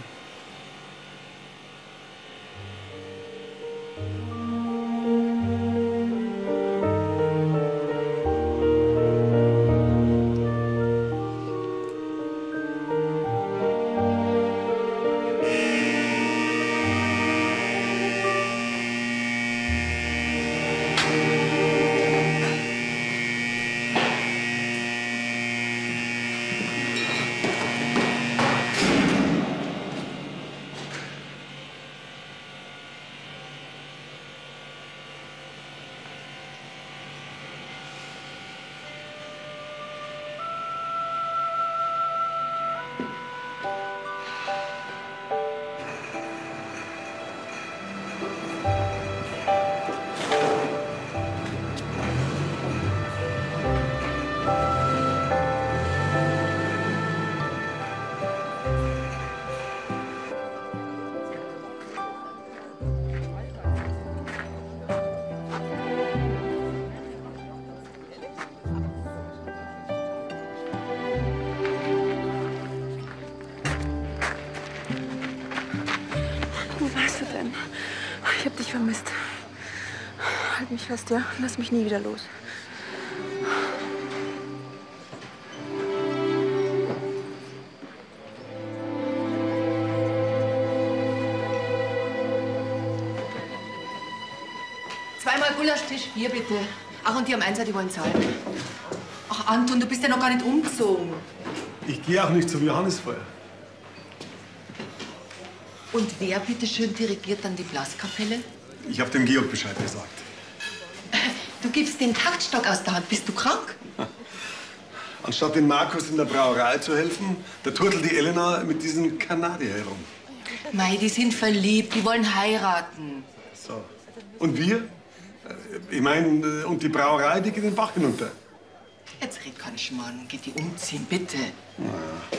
Ich hab dich vermisst. Halt mich fest, ja? Lass mich nie wieder los. Zweimal Gulaschtisch, hier bitte. Ach, und die am Einser, die wollen zahlen. Ach, Anton, du bist ja noch gar nicht umgezogen. Ich gehe auch nicht zum Johannisfeuer. Und wer bitteschön dirigiert dann die Blaskapelle? Ich habe dem Georg Bescheid gesagt. Du gibst den Taktstock aus der Hand. Bist du krank? Anstatt dem Markus in der Brauerei zu helfen, da turtelt die Elena mit diesen Kanadier herum. Mei, die sind verliebt, die wollen heiraten. So. Und wir? Ich meine, und die Brauerei, die geht den Bach hinunter. Jetzt red kein Schmarrn, geht die umziehen, bitte. Ja.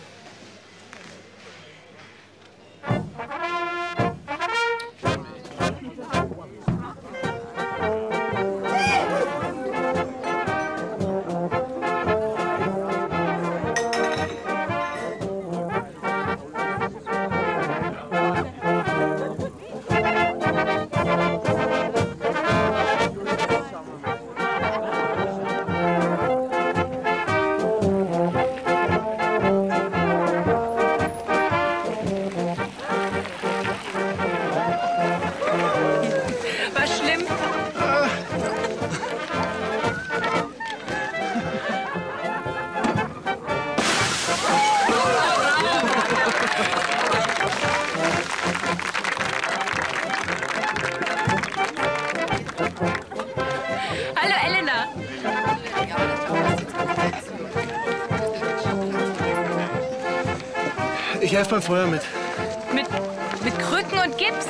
Ich helfe beim Feuer mit. Mit, mit Krücken und Gips?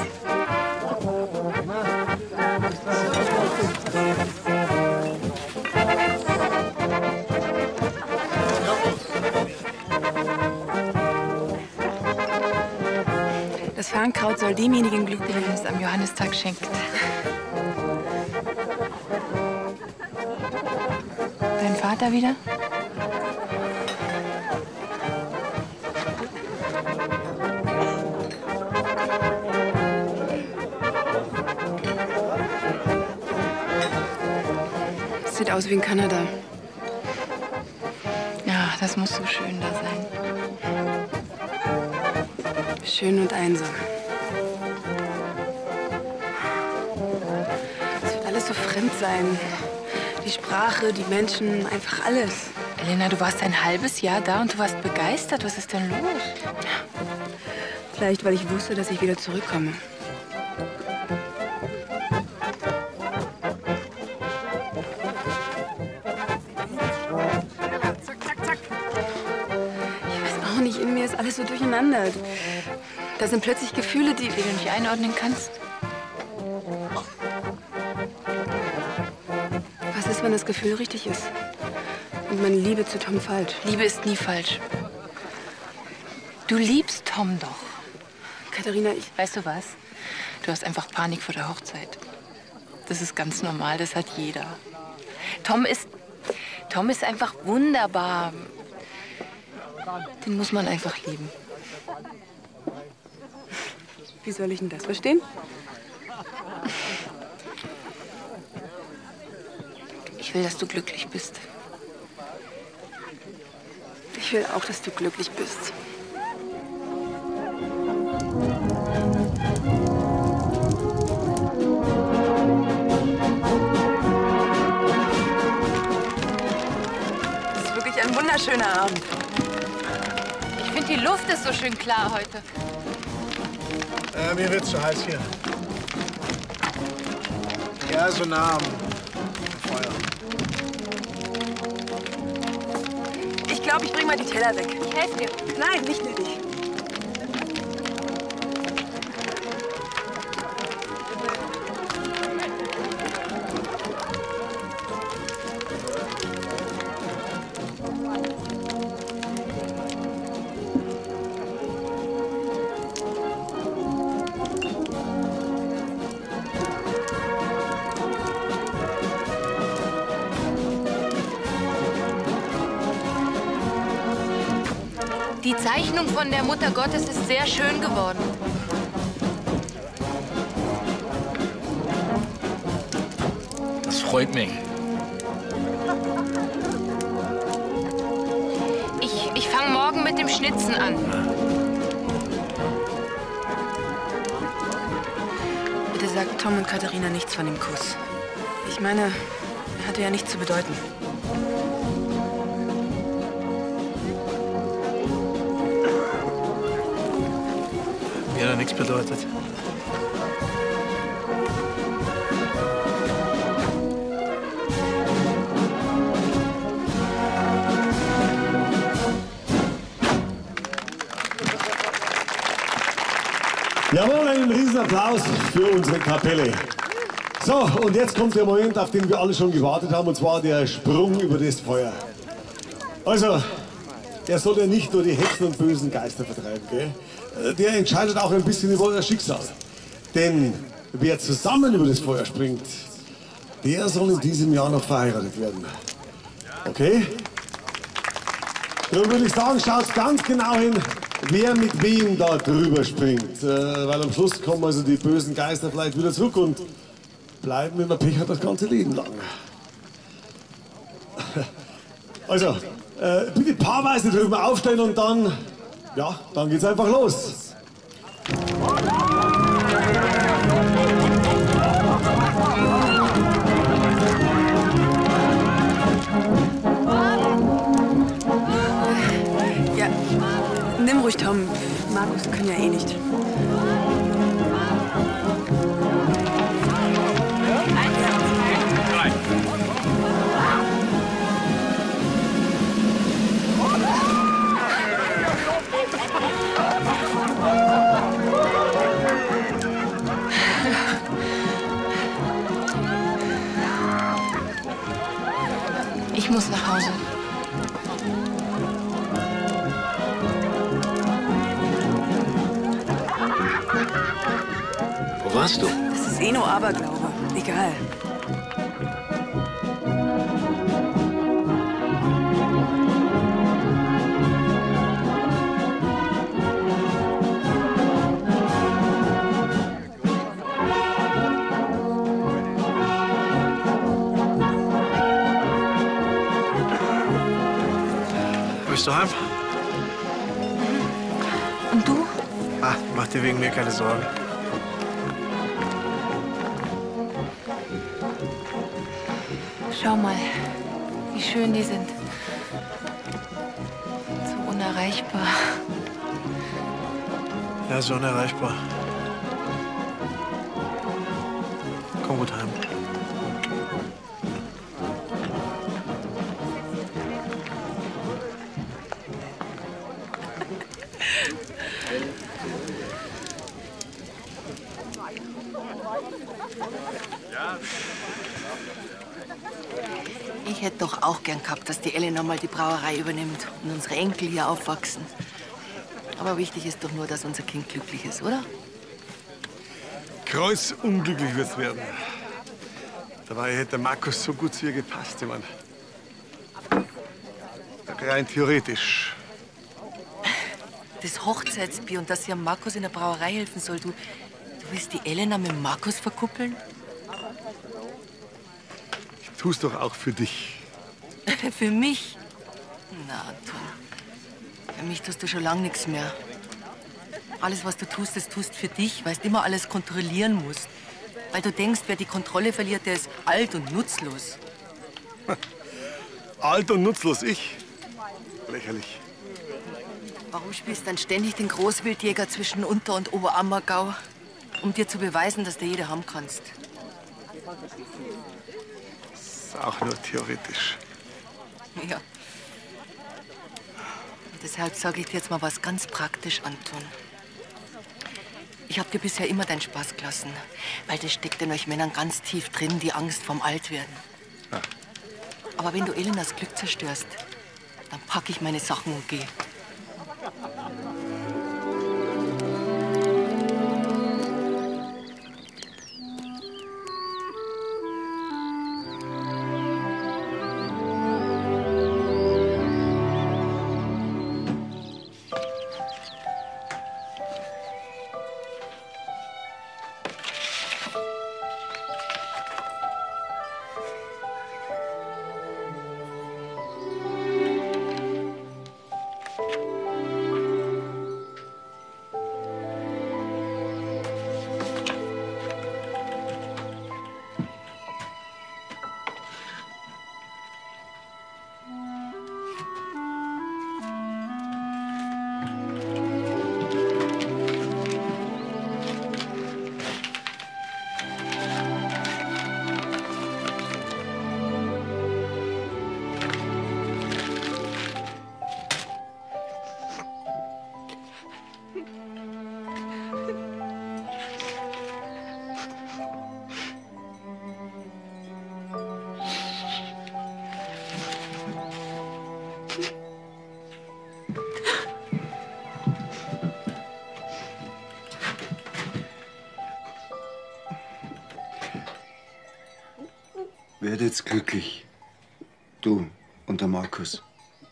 Das Farnkraut soll demjenigen Glück bringen, der es am Johannistag schenkt. Dein Vater wieder? Sieht aus wie in Kanada. Ja, das muss so schön da sein. Schön und einsam. Es wird alles so fremd sein. Die Sprache, die Menschen, einfach alles. Elena, du warst ein halbes Jahr da und du warst begeistert. Was ist denn los? Vielleicht, weil ich wusste, dass ich wieder zurückkomme. In mir ist alles so durcheinander. Da sind plötzlich Gefühle, die, die du nicht einordnen kannst. Was ist, wenn das Gefühl richtig ist? Und meine Liebe zu Tom falsch? Liebe ist nie falsch. Du liebst Tom doch. Katharina, ich... Weißt du was? Du hast einfach Panik vor der Hochzeit. Das ist ganz normal, das hat jeder. Tom ist... Tom ist einfach wunderbar. Den muss man einfach lieben. Wie soll ich denn das verstehen? Ich will, dass du glücklich bist. Ich will auch, dass du glücklich bist. Das ist wirklich ein wunderschöner Abend. Ich finde, die Luft ist so schön klar heute. Äh, mir wird's zu heiß hier. Ja, so nah am Feuer. Ich glaube, ich bring mal die Teller weg. Ich helfe dir. Nein, nicht nötig. Die Zeichnung von der Mutter Gottes ist sehr schön geworden. Das freut mich. Ich, ich fange morgen mit dem Schnitzen an. Bitte sagt Tom und Katharina nichts von dem Kuss. Ich meine, er hatte ja nichts zu bedeuten. Mir hat er nichts bedeutet. Applaus für unsere Kapelle. So, und jetzt kommt der Moment, auf den wir alle schon gewartet haben, und zwar der Sprung über das Feuer. Also, der soll ja nicht nur die Hexen und bösen Geister vertreiben, gell? Der entscheidet auch ein bisschen über euer Schicksal. Denn wer zusammen über das Feuer springt, der soll in diesem Jahr noch verheiratet werden. Okay? Darum würde ich sagen, schaut ganz genau hin, wer mit wem da drüber springt. Äh, weil am Schluss kommen also die bösen Geister vielleicht wieder zurück und bleiben, wenn man Pech hat, das ganze Leben lang. Also, äh, bitte paarweise drüben aufstehen und dann, ja, dann geht's einfach los. Ja, nimm ruhig Tom. Markus kann ja eh nicht. Ich muss nach Hause. Wo warst du? Das ist eh nur Aberglaube. Egal. Bist du heim? Und du? Ah, mach dir wegen mir keine Sorgen. Schau mal, wie schön die sind. So unerreichbar. Ja, so unerreichbar. Komm gut heim. Ich hätte doch auch gern gehabt, dass die Elena mal die Brauerei übernimmt und unsere Enkel hier aufwachsen. Aber wichtig ist doch nur, dass unser Kind glücklich ist, oder? Kreuzunglücklich wird's werden. Dabei hätte der Markus so gut zu ihr gepasst, ich meine. Rein theoretisch. Das Hochzeitsbier und dass sie am Markus in der Brauerei helfen soll, du, du willst die Elena mit dem Markus verkuppeln? Ich tu's doch auch für dich. Für mich? Na, Anton. Für mich tust du schon lang nichts mehr. Alles, was du tust, das tust für dich, weil du immer alles kontrollieren musst. Weil du denkst, wer die Kontrolle verliert, der ist alt und nutzlos. Alt und nutzlos, ich? Lächerlich. Warum spielst du dann ständig den Großwildjäger zwischen Unter- und Oberammergau? Um dir zu beweisen, dass du jede haben kannst. Das ist auch nur theoretisch. Ja. Und deshalb sage ich dir jetzt mal was ganz praktisch, Anton. Ich habe dir bisher immer deinen Spaß gelassen, weil das steckt in euch Männern ganz tief drin, die Angst vorm Altwerden. Ja. Aber wenn du Elenas Glück zerstörst, dann packe ich meine Sachen und gehe. jetzt glücklich. Du und der Markus.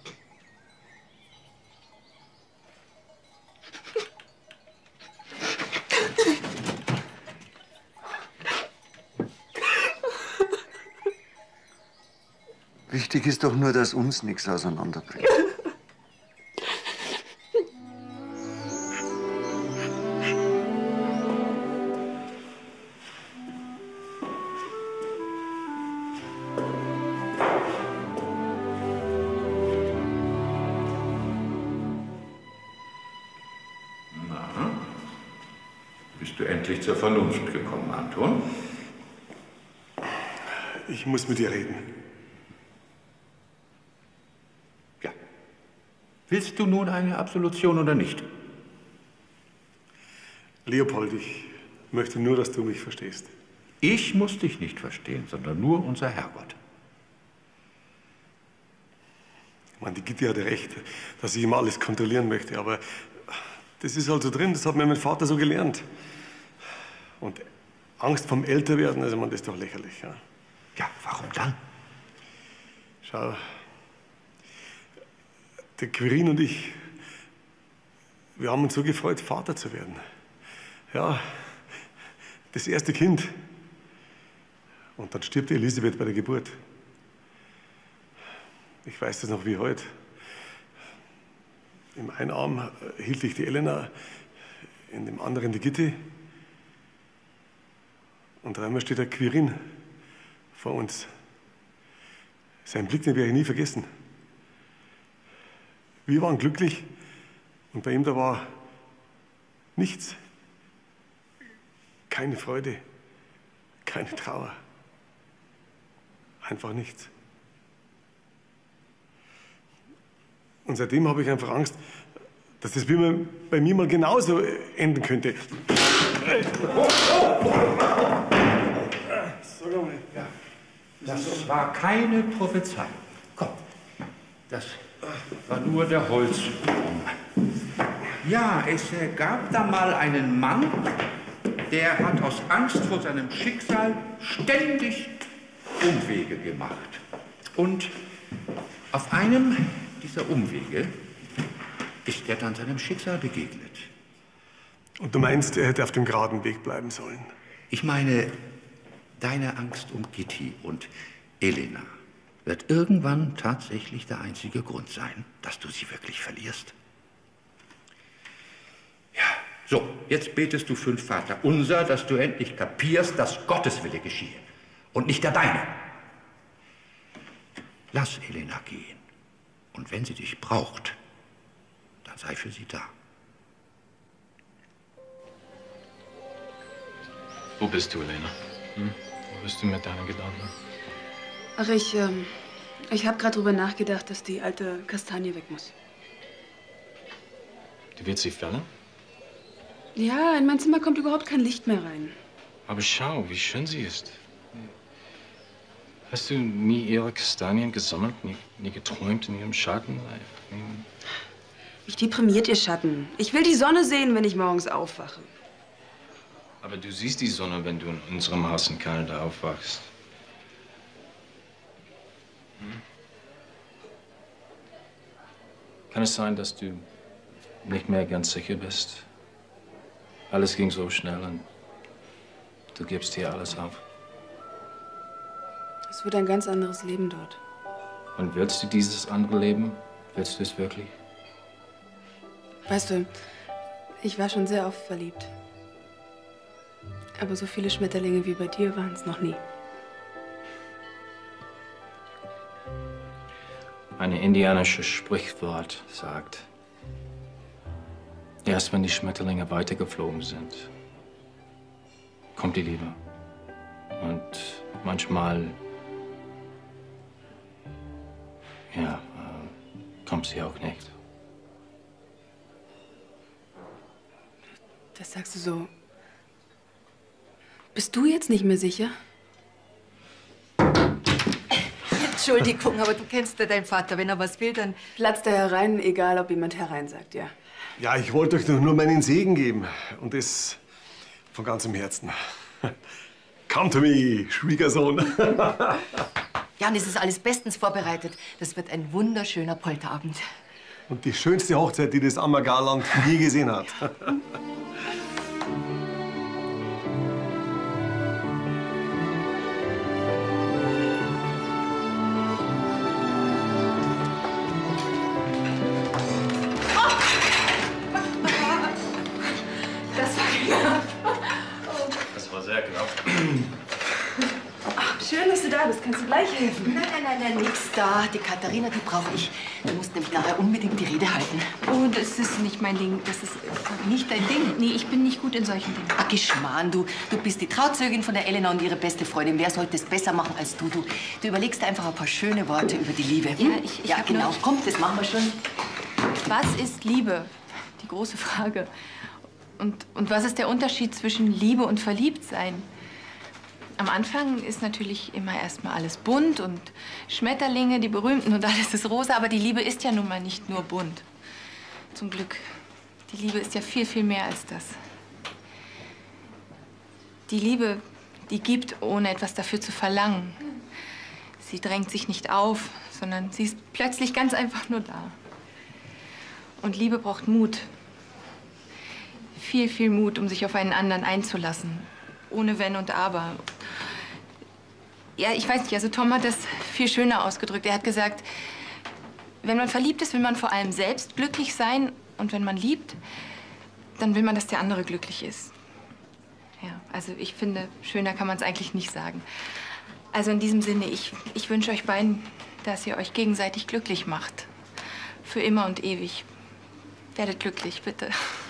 Wichtig ist doch nur, dass uns nichts auseinanderbringt. Na, bist du endlich zur Vernunft gekommen, Anton? Ich muss mit dir reden. Willst du nun eine Absolution oder nicht? Leopold, ich möchte nur, dass du mich verstehst. Ich muss dich nicht verstehen, sondern nur unser Herrgott. Ich meine, die Gitti hatte recht, dass ich immer alles kontrollieren möchte, aber das ist halt so drin, das hat mir mein Vater so gelernt. Und Angst vom Älterwerden, also man, das ist doch lächerlich. Ja, ja, warum dann? Schau, der Quirin und ich, wir haben uns so gefreut, Vater zu werden. Ja, das erste Kind. Und dann stirbt Elisabeth bei der Geburt. Ich weiß das noch wie heute. Im einen Arm hielt ich die Elena, in dem anderen die Gitti. Und einmal steht der Quirin vor uns. Sein Blick, den werde ich nie vergessen. Wir waren glücklich und bei ihm da war nichts. Keine Freude, keine Trauer. Einfach nichts. Und seitdem habe ich einfach Angst, dass das bei mir mal genauso enden könnte. Das war keine Prophezeiung. Komm, das war nur der Holzwurm. Ja, es gab da mal einen Mann, der hat aus Angst vor seinem Schicksal ständig Umwege gemacht. Und auf einem dieser Umwege ist er dann seinem Schicksal begegnet. Und du meinst, er hätte auf dem geraden Weg bleiben sollen? Ich meine, deine Angst um Gitti und Elena wird irgendwann tatsächlich der einzige Grund sein, dass du sie wirklich verlierst. Ja, so, jetzt betest du fünf Vater unser, dass du endlich kapierst, dass Gottes Wille geschehe und nicht der deine. Lass Elena gehen. Und wenn sie dich braucht, dann sei für sie da. Wo bist du, Elena? Hm? Wo bist du mit deinen Gedanken? Ach, ich, ähm, ich habe gerade drüber nachgedacht, dass die alte Kastanie weg muss. Du willst sie fällen? Ja, in mein Zimmer kommt überhaupt kein Licht mehr rein. Aber schau, wie schön sie ist. Hast du nie ihre Kastanien gesammelt, nie, nie geträumt in ihrem Schatten? Mich deprimiert ihr Schatten. Ich will die Sonne sehen, wenn ich morgens aufwache. Aber du siehst die Sonne, wenn du in unserem Haus in Kanada aufwachst. Hm? Kann es sein, dass du nicht mehr ganz sicher bist? Alles ging so schnell und du gibst hier alles auf. Es wird ein ganz anderes Leben dort. Und willst du dieses andere Leben? Willst du es wirklich? Weißt du, ich war schon sehr oft verliebt. Aber so viele Schmetterlinge wie bei dir waren es noch nie. Ein indianisches Sprichwort sagt, erst wenn die Schmetterlinge weitergeflogen sind, kommt die Liebe. Und manchmal, ja, äh, kommt sie auch nicht. Das sagst du so. Bist du jetzt nicht mehr sicher? Entschuldigung, aber du kennst ja deinen Vater. Wenn er was will, dann platzt er herein, egal ob jemand herein sagt, ja. Ja, ich wollte euch doch nur meinen Segen geben. Und das von ganzem Herzen. Come to me, Schwiegersohn. Ja, und es ist alles bestens vorbereitet. Das wird ein wunderschöner Polterabend. Und die schönste Hochzeit, die das Ammergarland je gesehen hat. Das war knapp. Das war sehr knapp. Ach, schön, dass du da bist. Kannst du gleich helfen? Nein, nein, nein, nein, nix da. Die Katharina, die brauche ich. Du musst nämlich nachher unbedingt die Rede halten. Oh, das ist nicht mein Ding. Das ist Nicht dein Ding? Nee, ich bin nicht gut in solchen Dingen. Ach, Geschmarrn, du. Du bist die Trauzeugin von der Elena und ihre beste Freundin. Wer sollte es besser machen als du? Du, du überlegst einfach ein paar schöne Worte über die Liebe. Hm? Ja, ich, ich ja hab genau. nur- Komm, das machen wir schon. Was ist Liebe? Die große Frage. Und, und was ist der Unterschied zwischen Liebe und Verliebtsein? Am Anfang ist natürlich immer erstmal alles bunt und Schmetterlinge, die berühmten und alles ist rosa. Aber die Liebe ist ja nun mal nicht nur bunt. Zum Glück. Die Liebe ist ja viel, viel mehr als das. Die Liebe, die gibt, ohne etwas dafür zu verlangen. Sie drängt sich nicht auf, sondern sie ist plötzlich ganz einfach nur da. Und Liebe braucht Mut. Viel, viel Mut, um sich auf einen anderen einzulassen. Ohne Wenn und Aber. Ja, ich weiß nicht, also Tom hat das viel schöner ausgedrückt. Er hat gesagt, wenn man verliebt ist, will man vor allem selbst glücklich sein. Und wenn man liebt, dann will man, dass der andere glücklich ist. Ja, also ich finde, schöner kann man es eigentlich nicht sagen. Also in diesem Sinne, ich, ich wünsche euch beiden, dass ihr euch gegenseitig glücklich macht. Für immer und ewig. Werdet glücklich, bitte.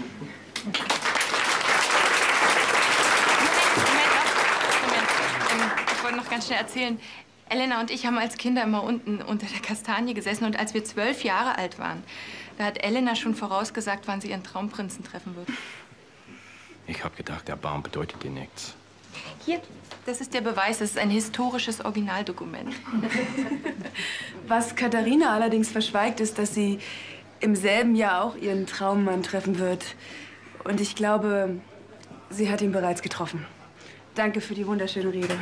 Ich wollte noch ganz schnell erzählen, Elena und ich haben als Kinder immer unten unter der Kastanie gesessen. Und als wir zwölf Jahre alt waren, da hat Elena schon vorausgesagt, wann sie ihren Traumprinzen treffen wird. Ich hab gedacht, der Baum bedeutet dir nichts. Hier, das ist der Beweis. Das ist ein historisches Originaldokument. Was Katharina allerdings verschweigt, ist, dass sie im selben Jahr auch ihren Traummann treffen wird. Und ich glaube, sie hat ihn bereits getroffen. Danke für die wunderschöne Rede.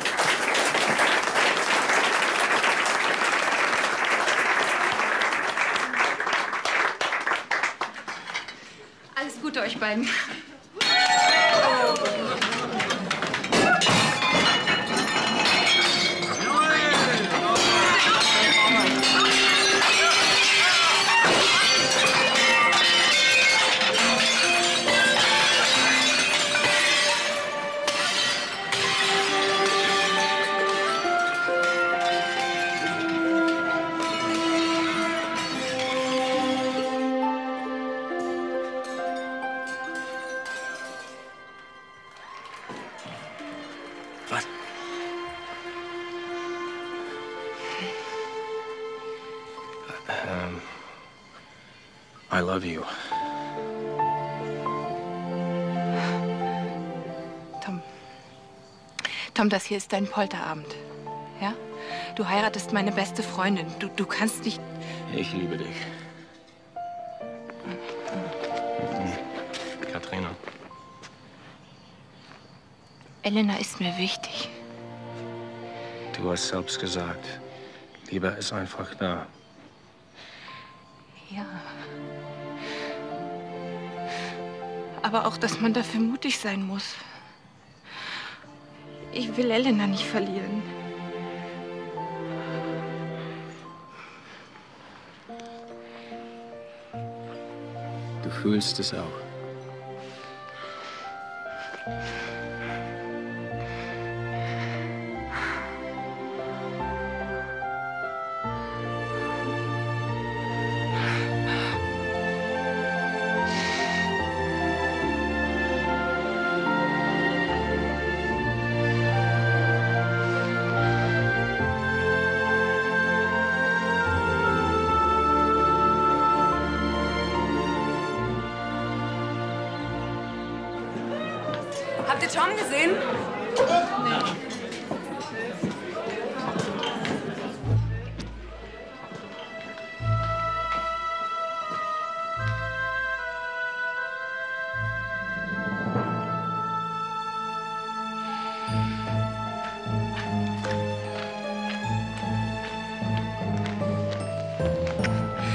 Alles Gute euch beiden. Was? Um, I love you. Tom. Tom, das hier ist dein Polterabend. Ja? Du heiratest meine beste Freundin. Du, du kannst nicht... Ich liebe dich. Katharina. Elena ist mir wichtig. Du hast selbst gesagt, Liebe ist einfach da. Ja. Aber auch, dass man dafür mutig sein muss. Ich will Elena nicht verlieren. Du fühlst es auch. Habt ihr Tom gesehen?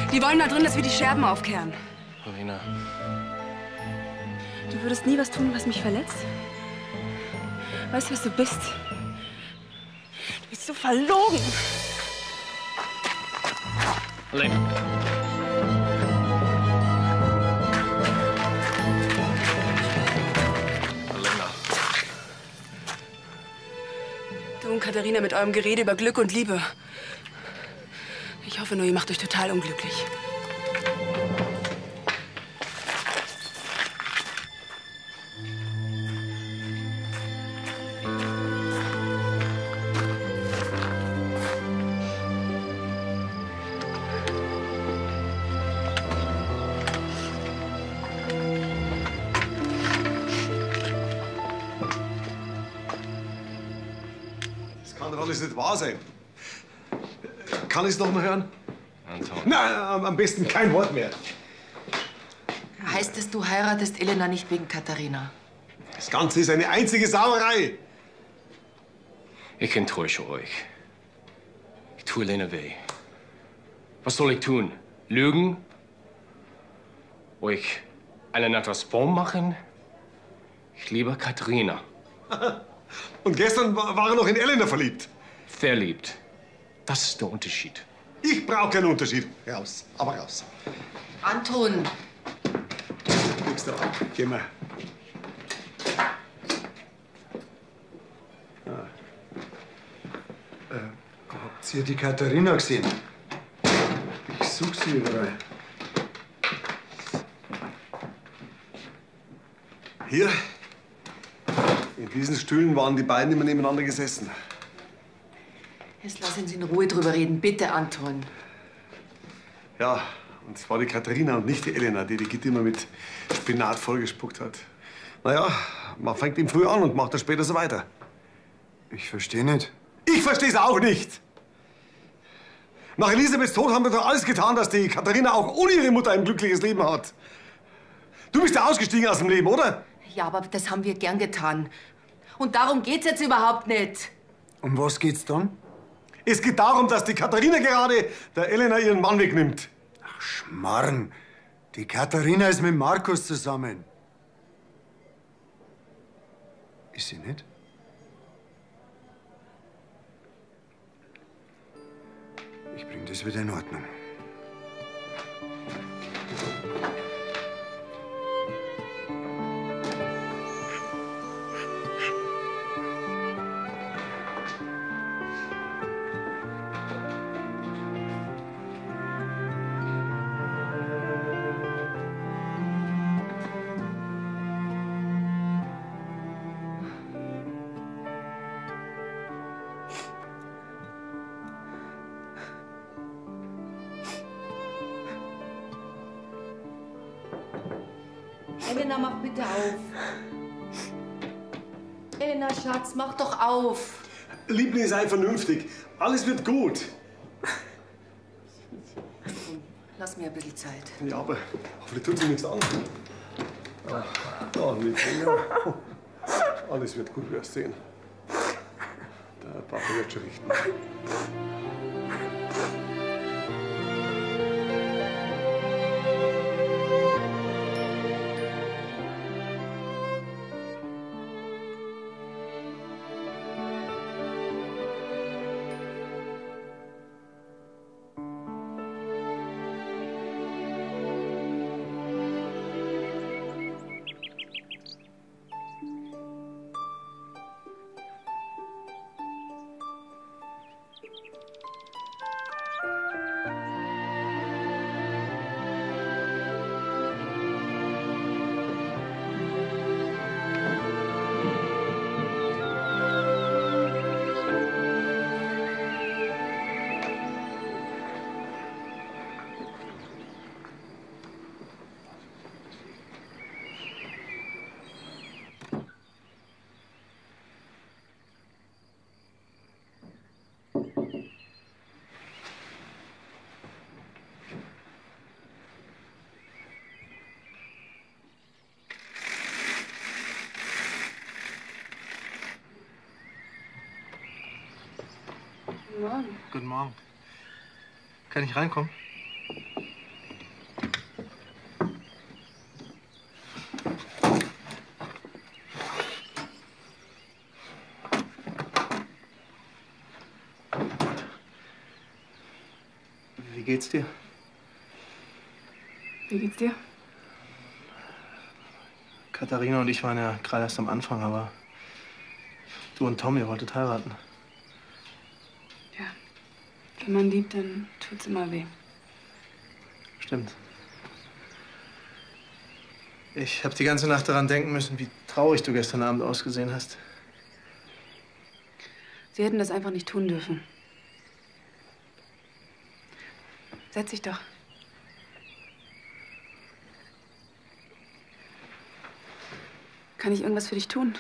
Die wollen da drin, dass wir die Scherben aufkehren. Polina. Du würdest nie was tun, was mich verletzt? Weißt du, was du bist? Du bist so verlogen. Elena. Elena. Du und Katharina mit eurem Gerede über Glück und Liebe. Ich hoffe nur, ihr macht euch total unglücklich. Das kann doch alles nicht wahr sein. Kann ich es noch mal hören? Anton. Nein, am besten kein Wort mehr. Heißt es, du heiratest Elena nicht wegen Katharina? Das Ganze ist eine einzige Sauerei. Ich enttäusche euch. Ich tue Elena weh. Was soll ich tun? Lügen? Euch allen etwas vormachen? Ich liebe Katharina. Und gestern war er noch in Elena verliebt. Verliebt. Das ist der Unterschied. Ich brauche keinen Unterschied. Raus, aber raus. Anton! Nix da. Geh mal. Ah. Äh, habt ihr die Katharina gesehen? Ich suche sie überall. Hier, in diesen Stühlen waren die beiden immer nebeneinander gesessen. Jetzt lass uns in Ruhe drüber reden. Bitte, Anton. Ja, und es war die Katharina und nicht die Elena, die die Gitte immer mit Spinat vollgespuckt hat. Naja, man fängt ihm früh an und macht das später so weiter. Ich verstehe nicht. Ich verstehe es auch nicht. Nach Elisabeths Tod haben wir doch alles getan, dass die Katharina auch ohne ihre Mutter ein glückliches Leben hat. Du bist ja ausgestiegen aus dem Leben, oder? Ja, aber das haben wir gern getan. Und darum geht's jetzt überhaupt nicht. Um was geht's dann? Es geht darum, dass die Katharina gerade der Elena ihren Mann wegnimmt. Ach, Schmarrn. Die Katharina ist mit Markus zusammen. Ist sie nicht? Ich bring das wieder in Ordnung. Elena, mach bitte auf. Elena, Schatz, mach doch auf. Liebling, sei vernünftig. Alles wird gut. Lass mir ein bisschen Zeit. Ja, aber hoffentlich tut sie nichts an. Ah, oh, Liebling, ja. Alles wird gut, wirst sehen. Der Papa wird schon richten. Guten Morgen. Kann ich reinkommen? Wie geht's dir? Wie geht's dir? Katharina und ich waren ja gerade erst am Anfang, aber du und Tom, ihr wolltet heiraten. Ja. Wenn man liebt, dann tut's immer weh. Stimmt. Ich habe die ganze Nacht daran denken müssen, wie traurig du gestern Abend ausgesehen hast. Sie hätten das einfach nicht tun dürfen. Setz dich doch. Kann ich irgendwas für dich tun?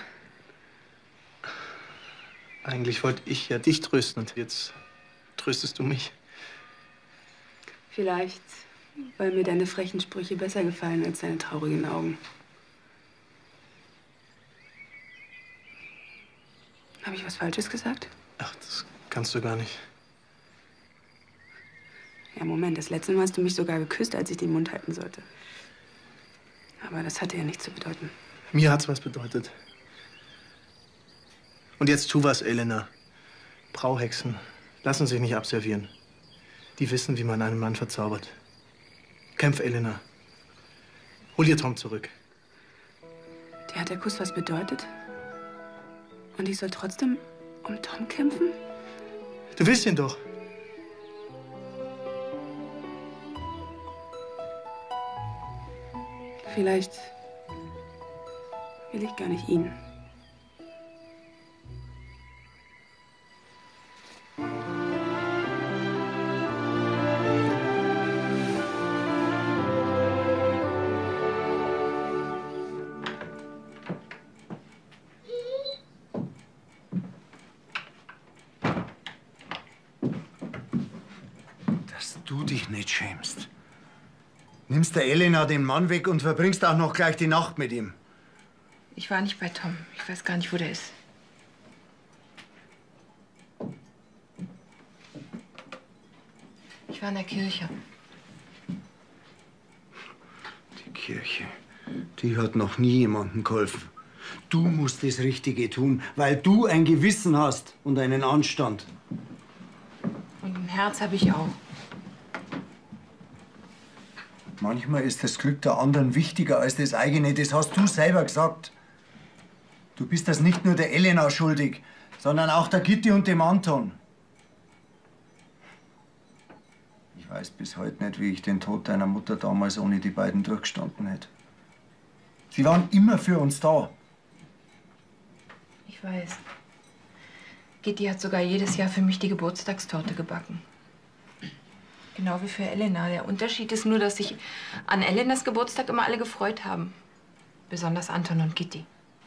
Eigentlich wollte ich ja dich trösten und jetzt tröstest du mich. Vielleicht, weil mir deine frechen Sprüche besser gefallen als deine traurigen Augen. Habe ich was Falsches gesagt? Ach, das kannst du gar nicht. Ja, Moment, das letzte Mal hast du mich sogar geküsst, als ich den Mund halten sollte. Aber das hatte ja nichts zu bedeuten. Mir hat's was bedeutet. Und jetzt tu was, Elena. Brauhexen lassen sich nicht abservieren. Die wissen, wie man einen Mann verzaubert. Kämpf, Elena. Hol dir Tom zurück. Dir hat der Kuss was bedeutet? Und ich soll trotzdem um Tom kämpfen? Du willst ihn doch. Vielleicht will ich gar nicht ihn. Dass du dich nicht schämst. Nimmst der Elena den Mann weg und verbringst auch noch gleich die Nacht mit ihm. Ich war nicht bei Tom. Ich weiß gar nicht, wo der ist. Ich war in der Kirche. Die Kirche, die hat noch nie jemandem geholfen. Du musst das Richtige tun, weil du ein Gewissen hast und einen Anstand. Und ein Herz habe ich auch. Manchmal ist das Glück der anderen wichtiger als das eigene. Das hast du selber gesagt. Du bist das nicht nur der Elena schuldig, sondern auch der Gitti und dem Anton. Ich weiß bis heute nicht, wie ich den Tod deiner Mutter damals ohne die beiden durchgestanden hätte. Sie waren immer für uns da. Ich weiß. Gitti hat sogar jedes Jahr für mich die Geburtstagstorte gebacken. Genau wie für Elena. Der Unterschied ist nur, dass sich an Elenas Geburtstag immer alle gefreut haben. Besonders Anton und Gitti.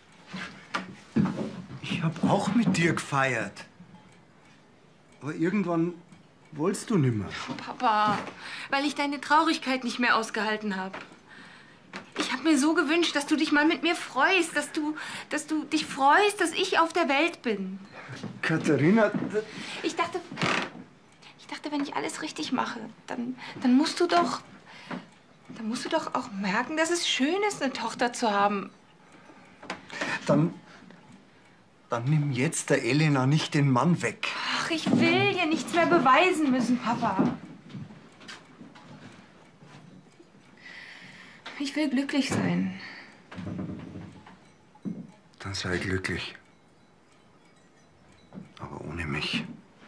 Ich hab auch mit dir gefeiert. Aber irgendwann wolltest du nimmer. Papa, weil ich deine Traurigkeit nicht mehr ausgehalten habe. Ich habe mir so gewünscht, dass du dich mal mit mir freust, dass du, dass du dich freust, dass ich auf der Welt bin. Katharina... Ich dachte, ich dachte, wenn ich alles richtig mache, dann, dann musst du doch, dann musst du doch auch merken, dass es schön ist, eine Tochter zu haben. Dann, dann nimm jetzt der Elena nicht den Mann weg. Ach, ich will dir nichts mehr beweisen müssen, Papa. Ich will glücklich sein. Dann sei glücklich. Aber ohne mich.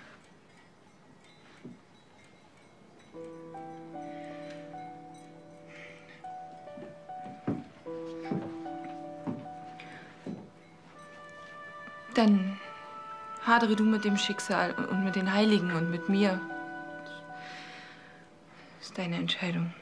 Dann hadere du mit dem Schicksal und mit den Heiligen und mit mir. Das ist deine Entscheidung.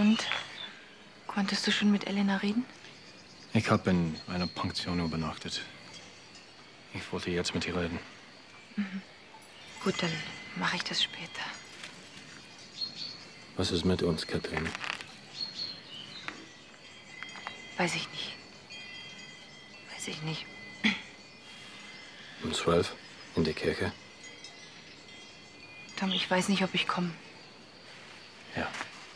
Und? Konntest du schon mit Elena reden? Ich habe in einer Pension übernachtet. Ich wollte jetzt mit ihr reden. Mhm. Gut, dann mache ich das später. Was ist mit uns, Katharina? Weiß ich nicht. Weiß ich nicht. Um zwölf? In der Kirche? Tom, ich weiß nicht, ob ich komme. Ja.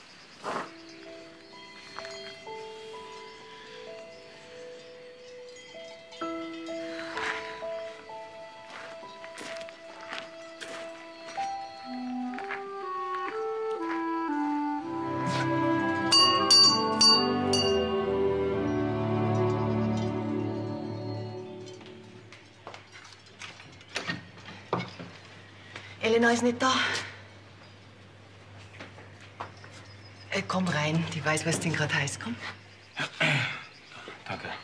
Elena ist nicht da. Äh, komm rein, die weiß, was denn gerade heißt. Komm. Danke.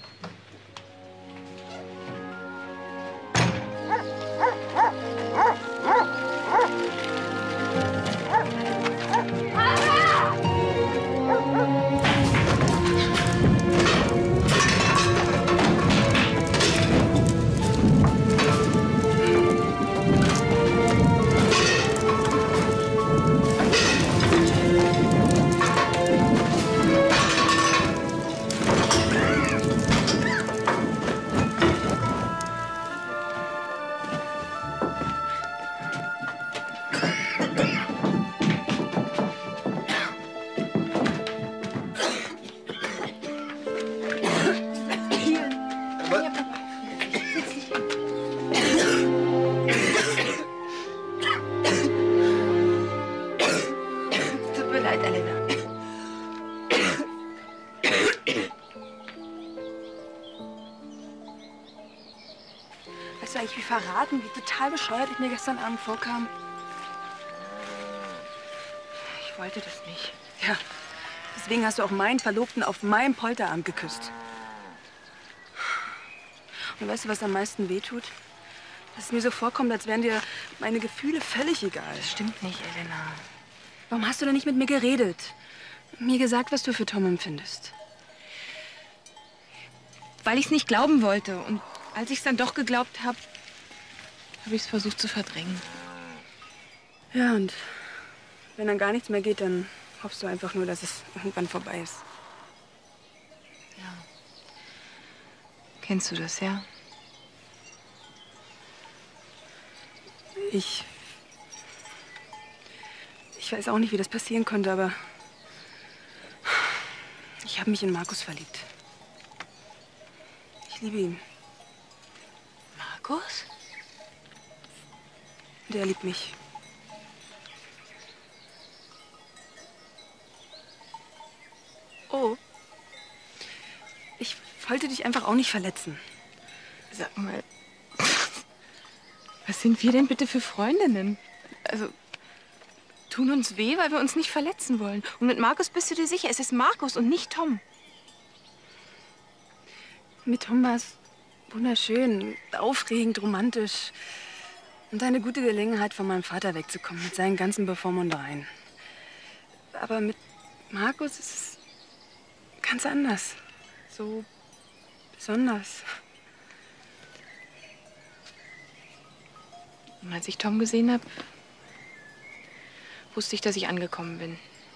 Weißt du eigentlich, wie verraten, wie total bescheuert ich mir gestern Abend vorkam? Ich wollte das nicht. Ja, deswegen hast du auch meinen Verlobten auf meinem Polterabend geküsst. Und weißt du, was am meisten wehtut? Dass es mir so vorkommt, als wären dir meine Gefühle völlig egal. Das stimmt nicht, Elena. Warum hast du denn nicht mit mir geredet? Mir gesagt, was du für Tom empfindest? Weil ich es nicht glauben wollte. Und als ich es dann doch geglaubt habe, habe ich es versucht zu verdrängen. Ja, und wenn dann gar nichts mehr geht, dann hoffst du einfach nur, dass es irgendwann vorbei ist. Ja. Kennst du das, ja? Ich... Ich weiß auch nicht, wie das passieren konnte, aber... Ich habe mich in Markus verliebt. Ich liebe ihn. Markus? Der liebt mich. Oh. Ich wollte dich einfach auch nicht verletzen. Sag mal, was sind wir denn bitte für Freundinnen? Also, tun uns weh, weil wir uns nicht verletzen wollen. Und mit Markus bist du dir sicher, es ist Markus und nicht Tom. Mit Tom war es wunderschön, aufregend, romantisch. Und eine gute Gelegenheit, von meinem Vater wegzukommen, mit seinen ganzen Bevormundereien. Aber mit Markus ist es ganz anders. So besonders. Und als ich Tom gesehen habe, wusste ich, dass ich angekommen bin.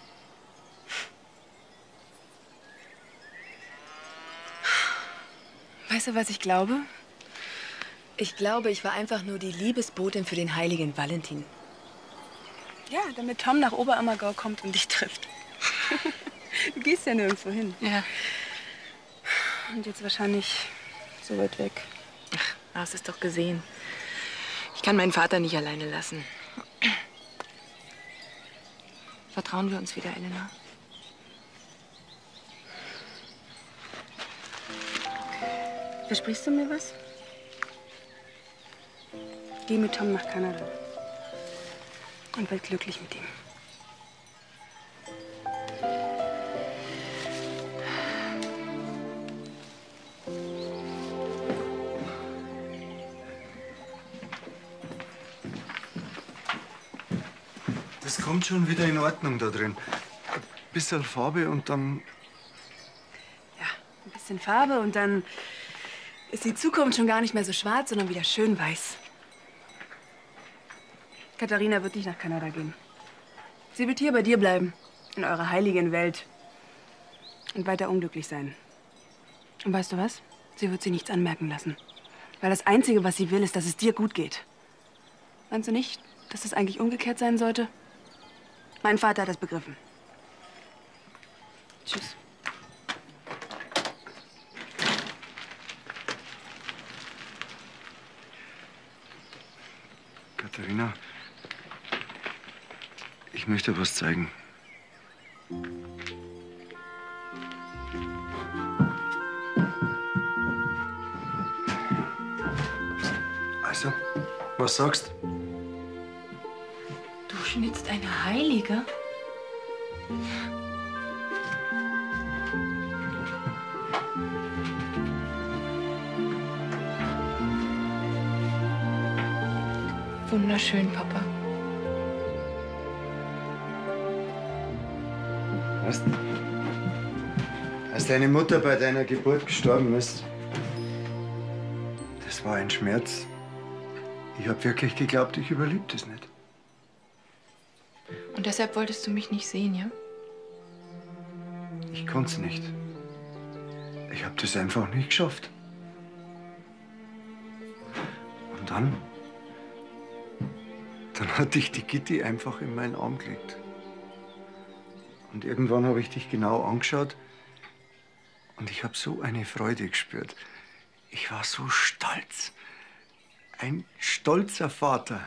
Weißt du, was ich glaube? Ich glaube, ich war einfach nur die Liebesbotin für den heiligen Valentin. Ja, damit Tom nach Oberammergau kommt und dich trifft. Du gehst ja nirgendwo hin. Ja. Und jetzt wahrscheinlich so weit weg. Ach, hast es doch gesehen. Ich kann meinen Vater nicht alleine lassen. Vertrauen wir uns wieder, Elena? Versprichst du mir was? Geh mit Tom nach Kanada. Und werd glücklich mit ihm. Das kommt schon wieder in Ordnung da drin. bisschen Farbe und dann... Ein bisschen Farbe und dann ist die Zukunft schon gar nicht mehr so schwarz, sondern wieder schön weiß. Katharina wird nicht nach Kanada gehen. Sie wird hier bei dir bleiben, in eurer heiligen Welt. Und weiter unglücklich sein. Und weißt du was? Sie wird sie nichts anmerken lassen. Weil das Einzige, was sie will, ist, dass es dir gut geht. Meinst du nicht, dass das eigentlich umgekehrt sein sollte? Mein Vater hat das begriffen. Tschüss. Katharina, ich möchte dir was zeigen. Also, was sagst du? Du schnitzt eine Heilige? Wunderschön, Papa. Weißt du, als deine Mutter bei deiner Geburt gestorben ist, das war ein Schmerz. Ich habe wirklich geglaubt, ich überlebe das nicht. Und deshalb wolltest du mich nicht sehen, ja? Ich konnte es nicht. Ich habe das einfach nicht geschafft. Und dann, dann hatte ich die Gitti einfach in meinen Arm gelegt. Und irgendwann habe ich dich genau angeschaut und ich habe so eine Freude gespürt. Ich war so stolz. Ein stolzer Vater.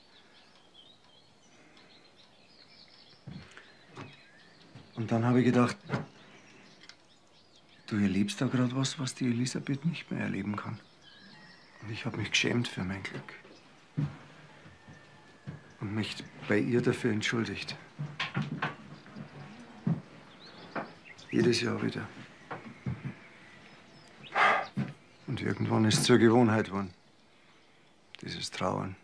Und dann habe ich gedacht, du erlebst da gerade was, was die Elisabeth nicht mehr erleben kann. Und ich habe mich geschämt für mein Glück. Und mich bei ihr dafür entschuldigt. Jedes Jahr wieder. Und irgendwann ist es zur Gewohnheit geworden. Dieses Trauern.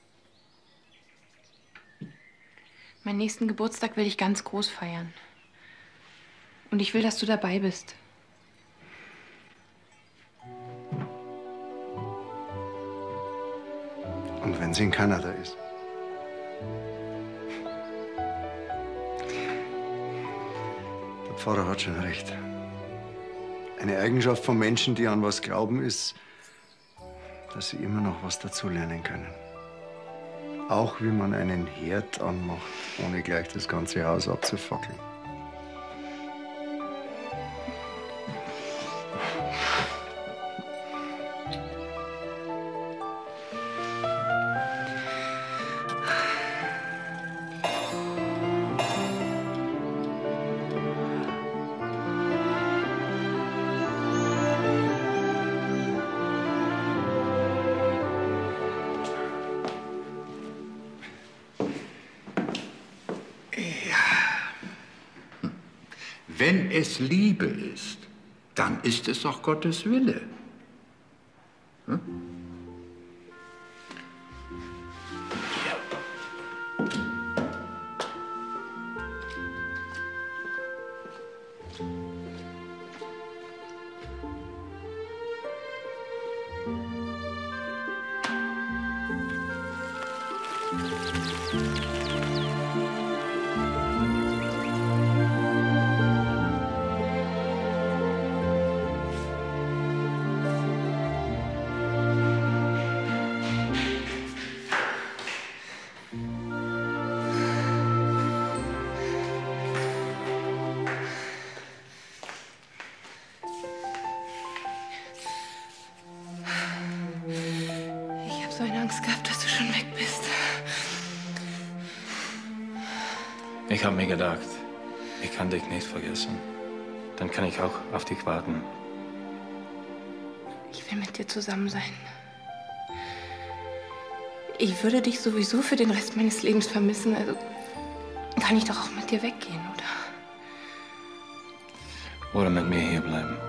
Meinen nächsten Geburtstag will ich ganz groß feiern. Und ich will, dass du dabei bist. Und wenn sie in Kanada ist? Der Pfarrer hat schon recht. Eine Eigenschaft von Menschen, die an was glauben, ist, dass sie immer noch was dazulernen können. Auch wie man einen Herd anmacht, ohne gleich das ganze Haus abzufackeln. Wenn es Liebe ist, dann ist es auch Gottes Wille. Hm? Ich habe so eine Angst gehabt, dass du schon weg bist. Ich habe mir gedacht, ich kann dich nicht vergessen. Dann kann ich auch auf dich warten. Ich will mit dir zusammen sein. Ich würde dich sowieso für den Rest meines Lebens vermissen. Also kann ich doch auch mit dir weggehen, oder? Oder mit mir hier bleiben.